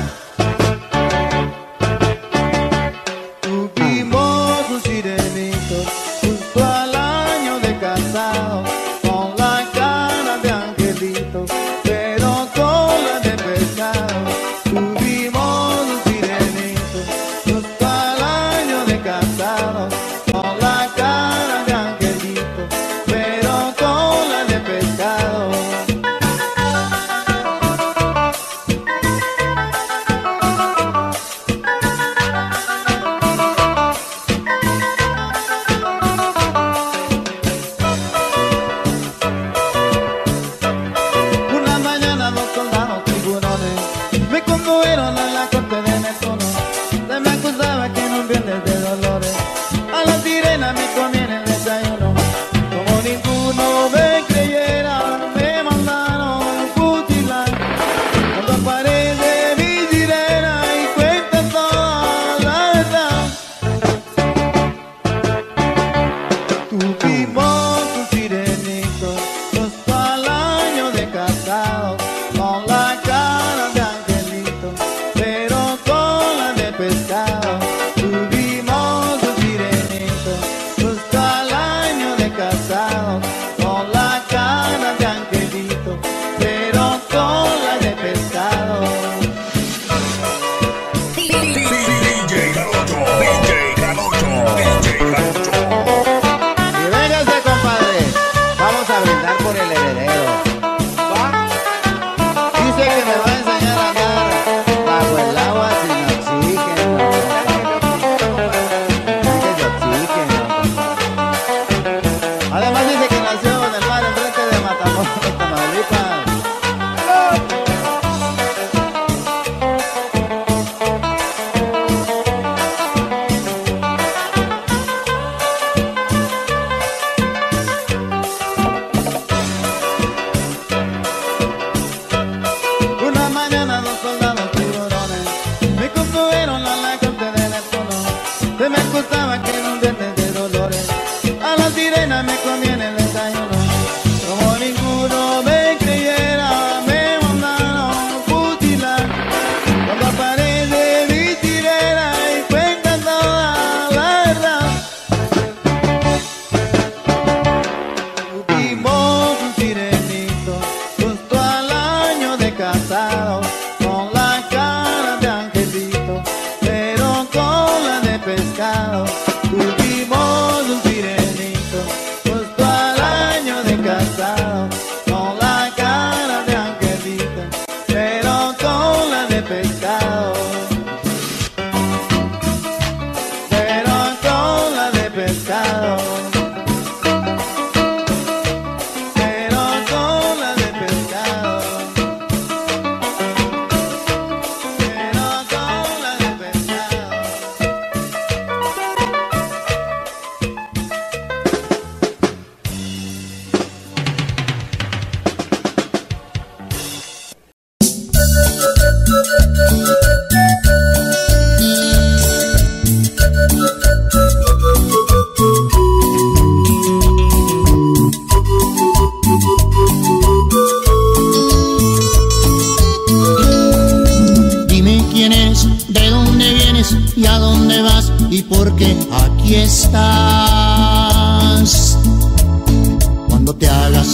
Tuvimos un sirenito justo al año de casado, con la cara de angelito, pero cola de pescado. Tuvimos un sirenito justo al año de casado, con la cara de angelito, pero cola de pescado. Una mañana dos soldados tiburones me condujeron a la corte de Neptuno. Se me acusaba que en un viernes de dolores a la sirena me comían el desayuno. Como ninguno me creyera, me mandaron fusilar. Cuando aparece mi sirena y cuenta toda la verdad. Tuvimos un sirenito justo al año de casado, con la cara de angelito, pero cola de pescado. Tuvimos un sirenito justo al año de casado, con la cara de angelito, pero cola de pescado. D J Calocho, D J Calocho, D J Calocho. Y véngase, compadre, vamos a brindar por el heredero. ¿Va? Dice que me va a enseñar a andar bajo el agua sin oxígeno. Dice que oxígeno, compadre. Además dice que nació en el mar enfrente de Matamoros, Tamaulipas. Una mañana dos soldados tiburones me condujeron a la corte de Neptuno. Se me acusaba que en un viernes de dolores a la sirena me comían el desayuno. Como ninguno me creía,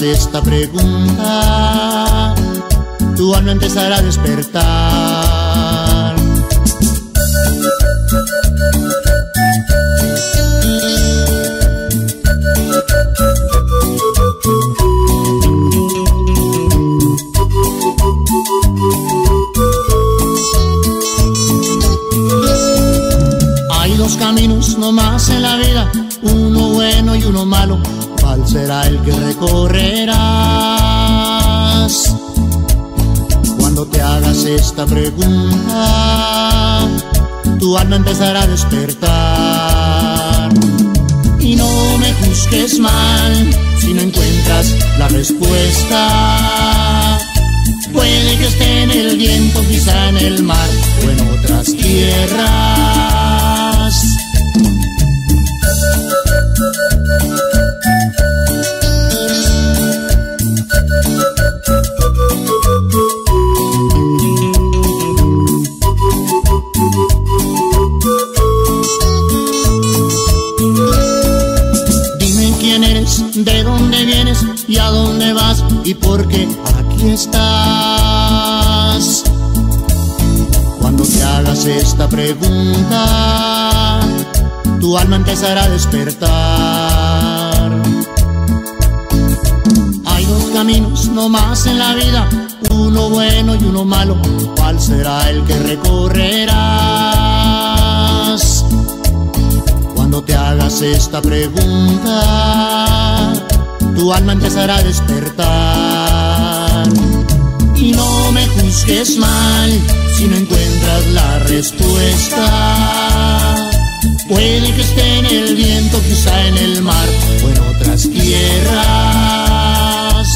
esta pregunta, tu alma empezará a despertar. Hay dos caminos nomás en la vida, uno bueno y uno malo. ¿Cuál será el que recorrerás? Cuando te hagas esta pregunta, tu alma empezará a despertar. Y no me juzgues mal si no encuentras la respuesta. Puede que esté en el viento, quizá en el mar o en otras tierras. ¿De dónde vienes y a dónde vas? ¿Y por qué aquí estás? Cuando te hagas esta pregunta, tu alma empezará a despertar. Hay dos caminos nomás en la vida, uno bueno y uno malo. ¿Cuál será el que recorrerás? Cuando te hagas esta pregunta, tu alma empezará a despertar. Y no me juzgues mal si no encuentras la respuesta. Puede que esté en el viento, quizá en el mar o en otras tierras.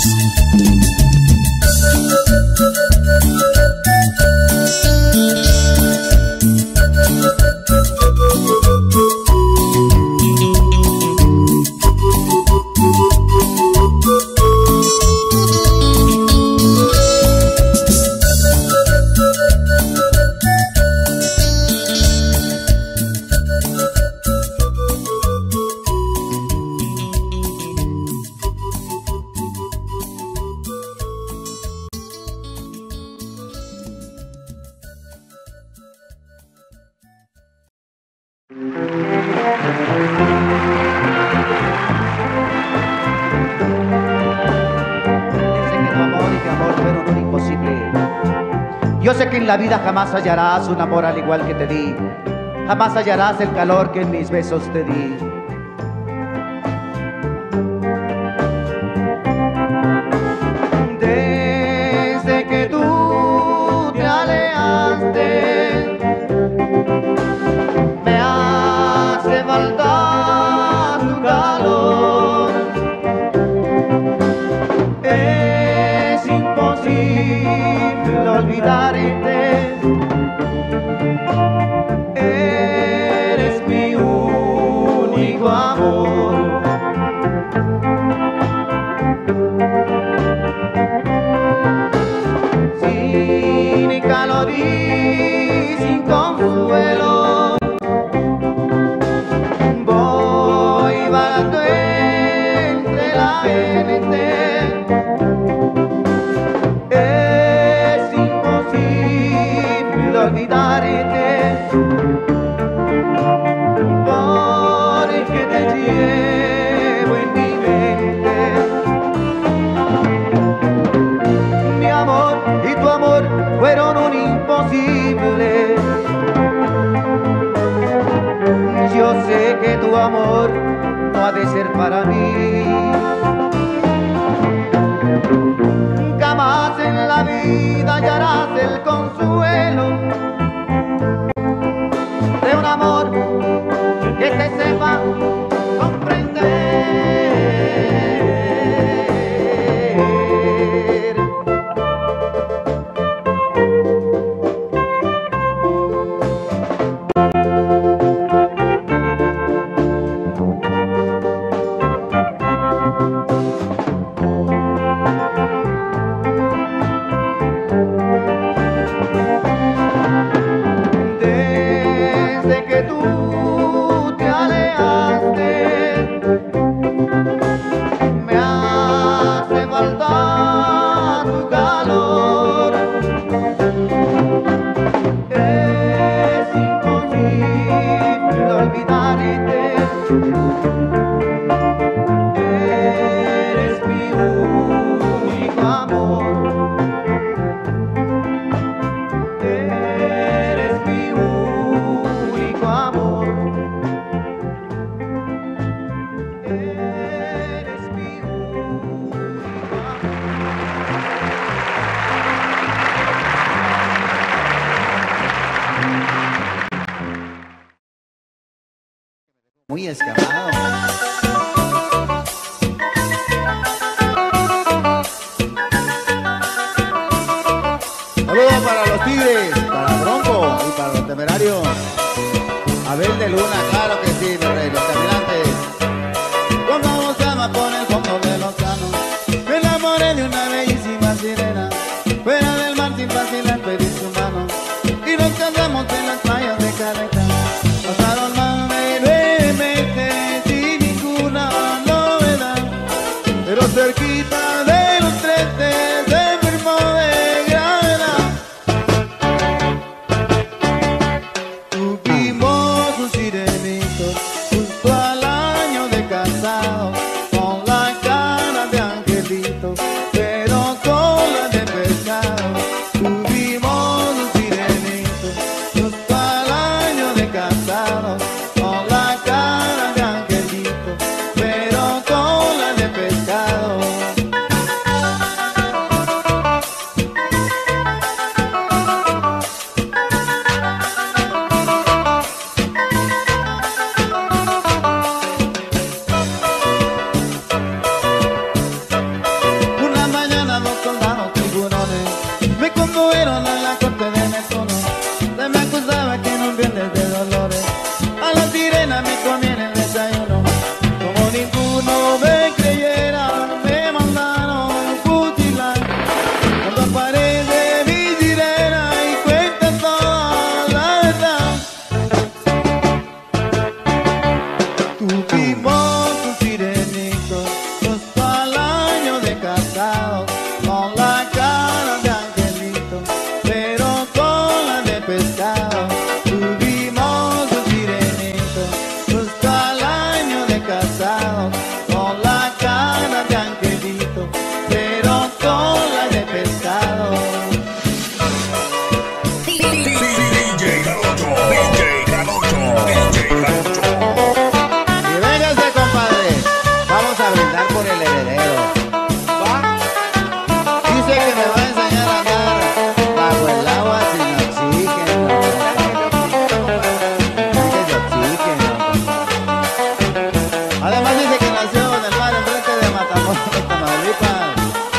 Yo sé que en la vida jamás hallarás un amor al igual que te di, jamás hallarás el calor que en mis besos te di. Desde que tú te alejaste, me hace falta tu calor. Es imposible olvidarte. Eres mi único amor. Sin calor y sin consuelo, voy vagando entre la gente. Olvidarte, porque te llevo en mi mente. Mi amor y tu amor fueron un imposible. Yo sé que tu amor no ha de ser para mí. Jamás en la vida hallarás el consuelo de un amor que te sepa comprender. Escamado. Saludos para los Tigres, para Bronco y para los Temerarios. Abel de Luna, claro que sí, mi rey, los Caminantes. Cuando se ama por el fondo del océano, me enamoré de una bellísima sirena, fuera del mar sin vacilar pedí su mano, y nos casamos en las playas de Caleta. Pasaron más de nueve meses sin ninguna novedad, pero cerquita de los trece se enfermó de gravedad. Tuvimos un sirenito justo al año de casado, con la cara de angelito, pero cola de pescado. Tuvimos un sirenito justo al año de casado, con la cara de angelito, pero cola de pescado. Una mañana dos soldados tiburones me condujeron a la corte de Neptuno. Se me acusaba que en un viernes de dolores a la sirena me comían el desayuno. Como ninguno me creyera, me mandaron fusilar. Cuando aparece mi sirena y cuenta toda la verdad. Tuvimos un sirenito justo al año de casado, con la cara de angelito, pero cola de pescado. Tuvimos un sirenito justo al año de casado, con la cara de angelito, pero cola de pescado. D J Caloncho, D J Caloncho, D J Caloncho. Y véngase, compadre, vamos a brindar por el heredero. Dice que me va a enseñar a andar bajo el agua sin oxígeno. Dice de oxígeno, compadre. Además dice que nació en el mar enfrente de Matamoros, Tamaulipas.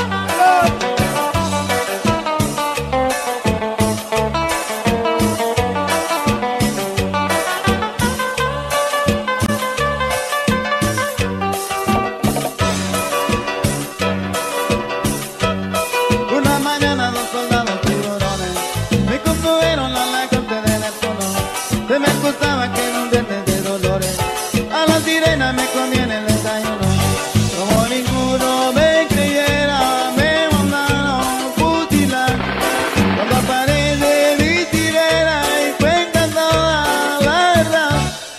Una mañana dos soldados tiburones me condujeron a la corte de Neptuno. Se me acusaba que en un viernes de dolores a la sirena me comían el desayuno. Como ninguno me creyera, me mandaron fusilar. Cuando aparece mi sirena y cuenta toda la verdad.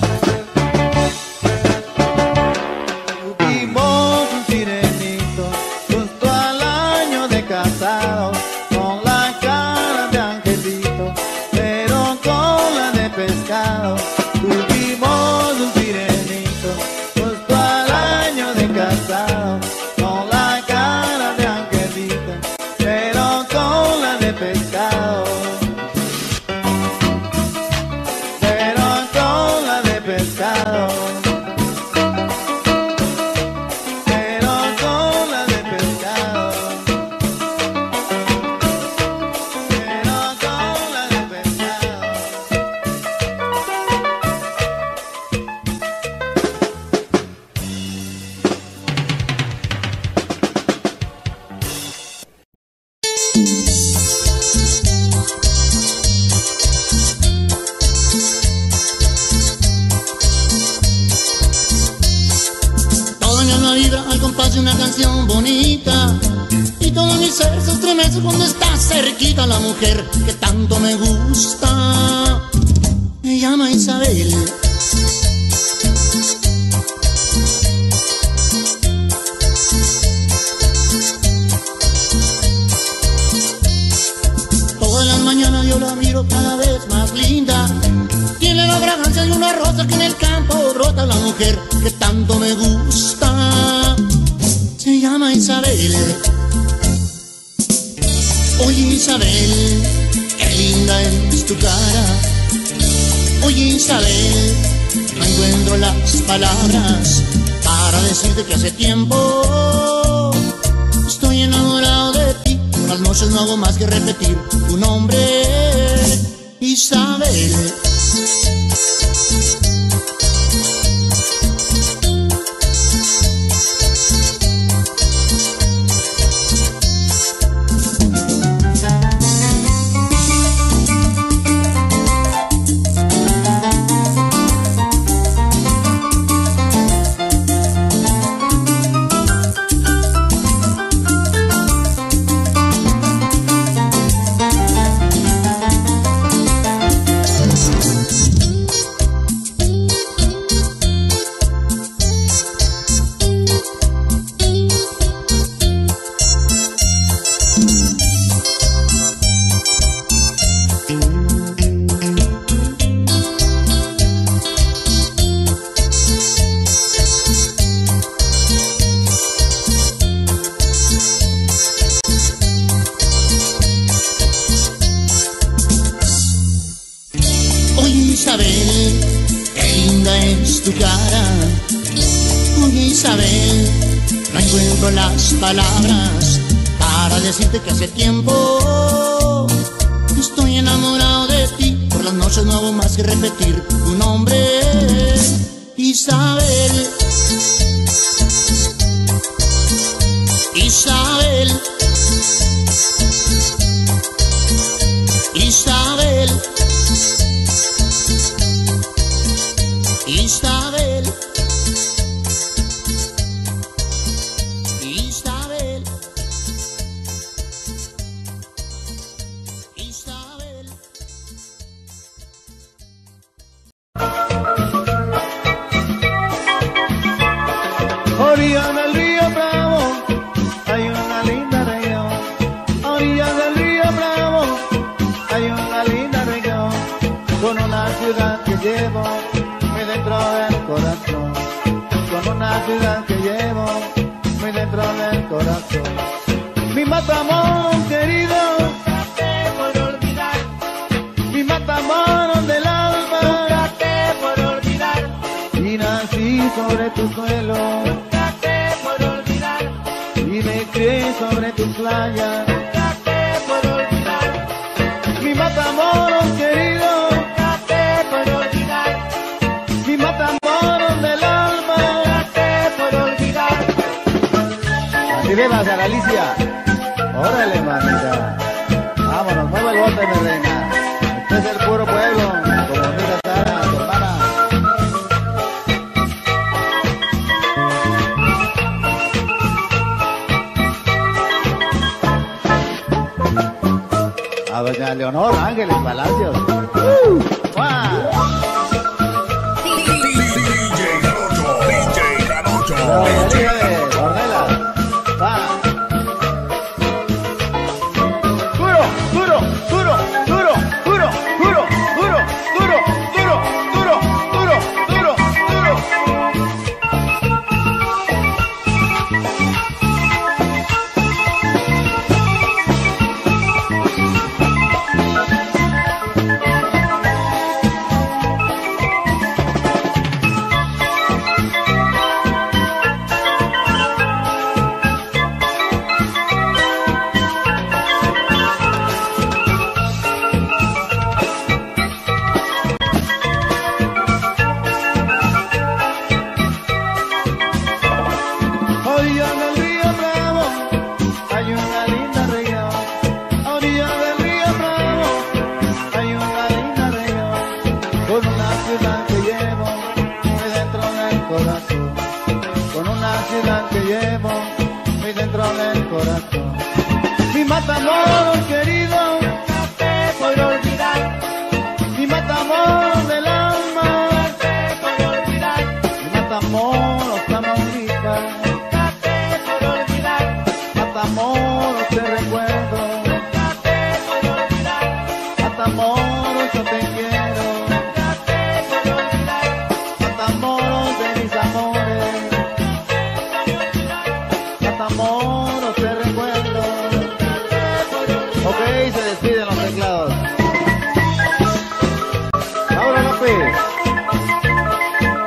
Tuvimos un sirenito justo al año de casado, con la cara de angelito, pero cola de pescado. Tuvimos un sirenito justo al año de casado, con la cara de angelito, pero cola de pescado. Pero cola de pescado. Pero cola de pescado. Pero cola de pescado. Toda mi alma vibra al compás de una canción bonita, y todo mi ser se estremece cuando está cerquita la mujer que tanto me gusta. Me llama Isabel. Todas las mañanas yo la miro cada vez más linda. Tiene la fragancia de una rosa que en el campo brota, la mujer que tanto me gusta. Se llama Isabel. Oye Isabel, qué linda es tu cara. Oye Isabel, no encuentro las palabras para decirte que hace tiempo estoy enamorado de ti. Por las noches no hago más que repetir tu nombre, Isabel. Isabel, qué linda es tu cara. Oye Isabel, no encuentro las palabras para decirte que hace tiempo estoy enamorado de ti. Por las noches no hago más que repetir tu nombre, Isabel. Isabel, Isabel, Isabel, Isabel, Isabel. Orilla del río Bravo hay una linda región. Orilla del río Bravo hay una linda región, con una ciudad que llevo muy dentro del corazón, con una ciudad que llevo muy dentro del corazón. Mi Matamoros querido, nunca te puedo olvidar. Mi Matamoros del alma, nunca te puedo olvidar. Y nací sobre tu suelo, nunca te puedo olvidar. Y me crié sobre tus playas, nunca te puedo olvidar. Mi Matamoros querido, nunca te puedo olvidar. Mi Matamoros del alma, nunca te puedo olvidar. Así de más, Galicia. Órale, mamita. Vámonos, mueve el bote, mi reina. Este es el puro pueblo, como dice Sara, tu hermana. A doña Leonor Ángeles Palacios. Uh, D J Jarocho, D J Jarocho, no, D J de Ornella. Va. Duro, duro, duro, duro, duro, duro, duro, duro, duro, duro, duro, duro, duro. Orilla del río Bravo hay una linda región. Orilla del río Bravo hay una linda región, con una ciudad que llevo muy dentro del corazón, con una ciudad que llevo muy dentro del corazón. Mi Matamoros querido, nunca te puedo olvidar. Mi Matamoros del alma, nunca te puedo olvidar. Mi Matamoros, Tamaulipas, nunca te puedo olvidar. Matamoros te recuerdo, nunca te puedo olvidar. Matamoros yo te quiero, nunca te puedo olvidar. Matamoros de mis amores, Matamoros te recuerdo. Ok, se despiden los teclados. Ahora López.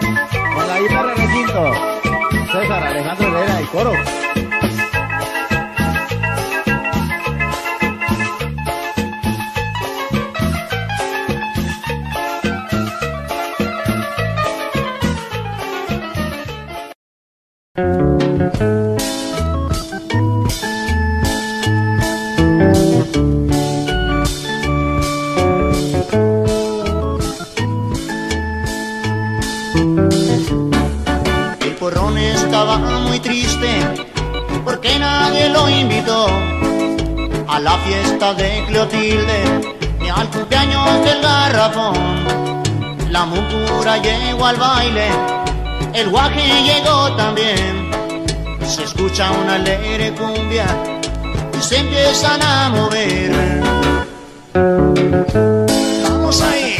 porque nadie lo invitó a la fiesta de Clotilde ni al cumpleaños del garrafón. La mucura llegó al baile, el guaje llegó también. Se escucha una alegre cumbia y se empiezan a mover. Vamos ahí.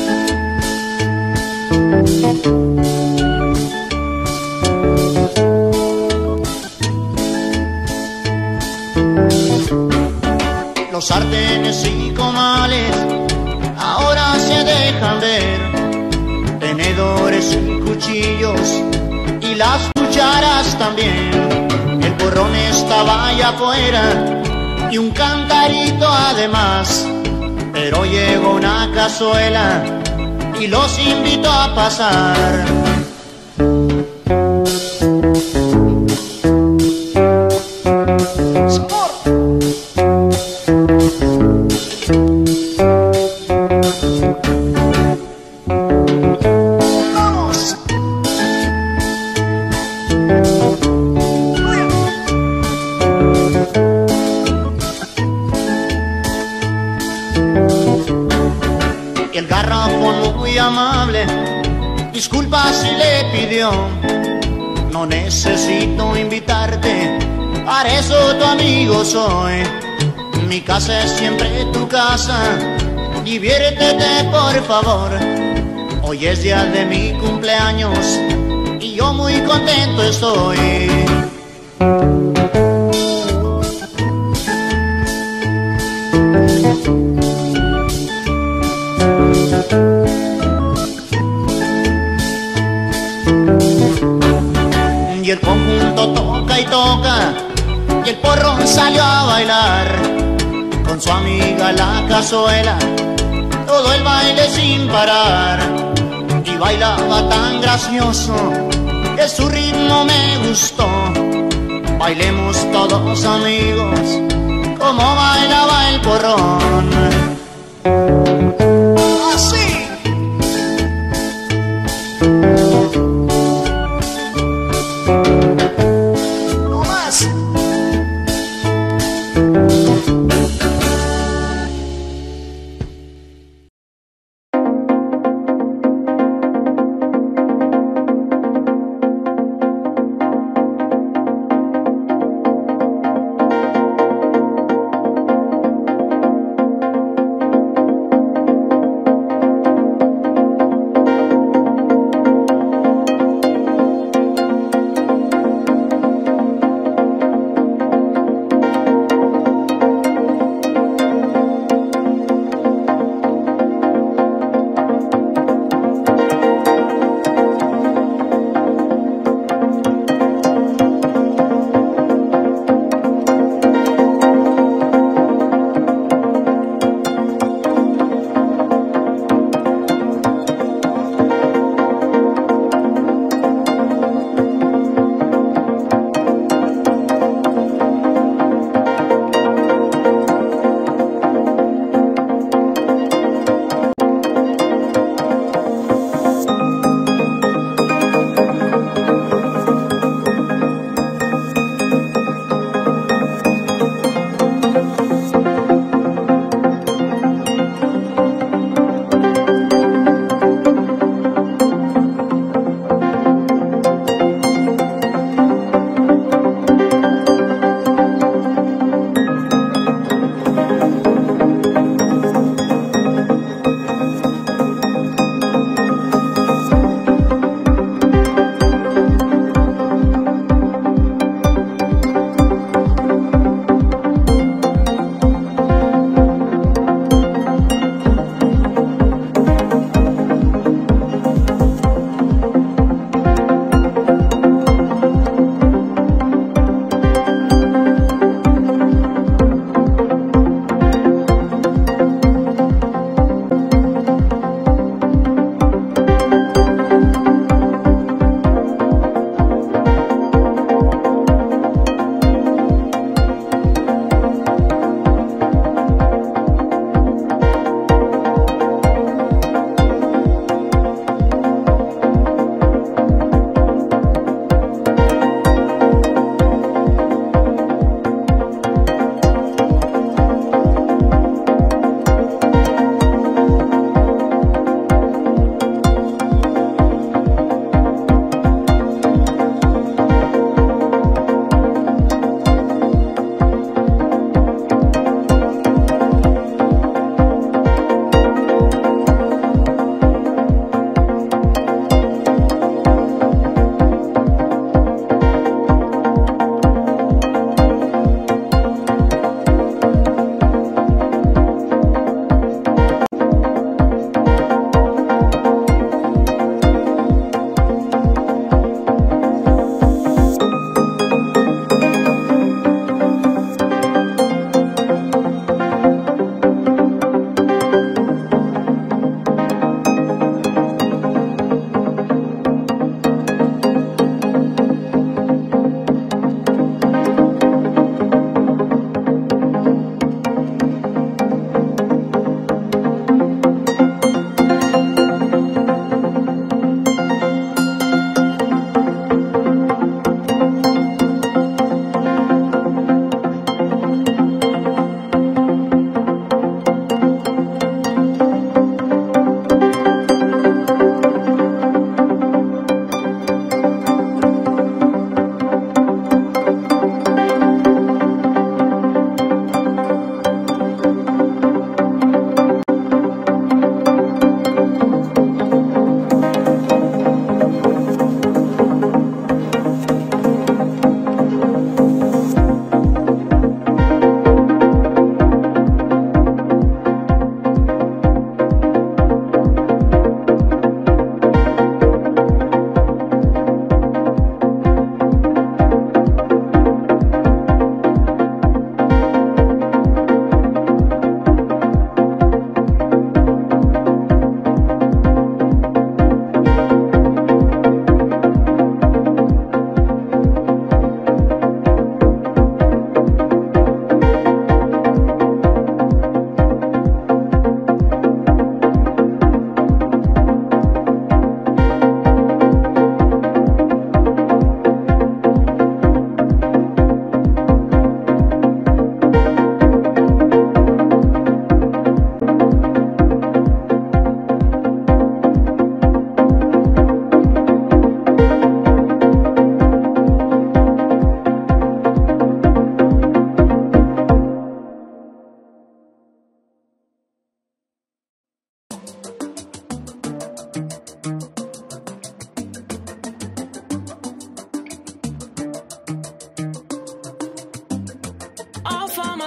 Los sartenes y comales ahora se dejan ver, tenedores y cuchillos y las cucharas también. El porrón estaba allá afuera y un cantarito además, pero llegó una cazuela y los invitó a pasar. ¡Sabor! ¡Vamos! El garrafón muy amable, disculpa si le pidió, no necesito invitarte, para eso tu amigo soy. Mi casa es siempre tu casa, diviértete por favor. Hoy es día de mi cumpleaños y yo muy contento estoy. Y el conjunto toca y toca, y el porrón salió a bailar con su amiga la cazuela, todo el baile sin parar. Y bailaba tan gracioso que su ritmo me gustó. Bailemos todos amigos como bailaba el porrón. Así. No más.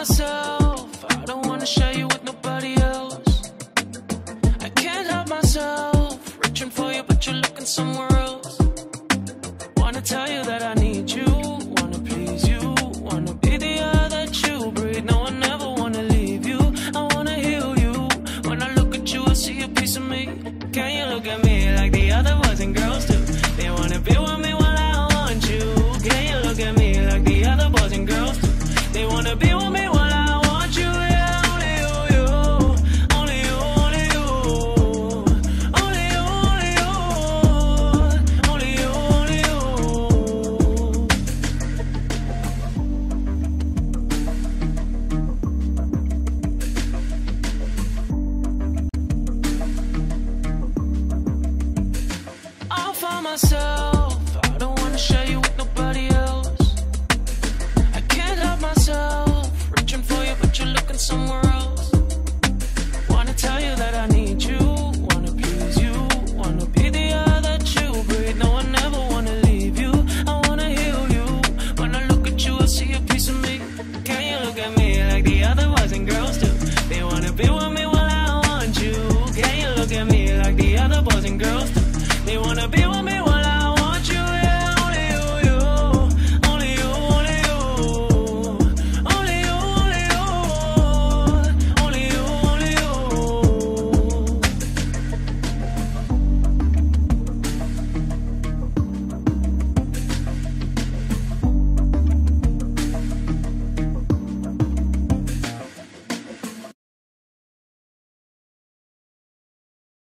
myself, I don't wanna share you with nobody else. I can't help myself, reaching for you but you're looking somewhere else. Wanna tell you that I need you, wanna please you, wanna be the air that you breathe. No, I never wanna leave you, I wanna heal you. When I look at you, I see a piece of me. Can you look at me like the other boys and girls do? They wanna be with me while I want you. Can you look at me like the other boys and girls do? They wanna be with me while I want you. Yeah, only you, you, only you, only you, only you, only you, only you, only you. I'll find myself, I don't wanna share you with nobody else. I can't help myself, reaching for you but you're looking somewhere else.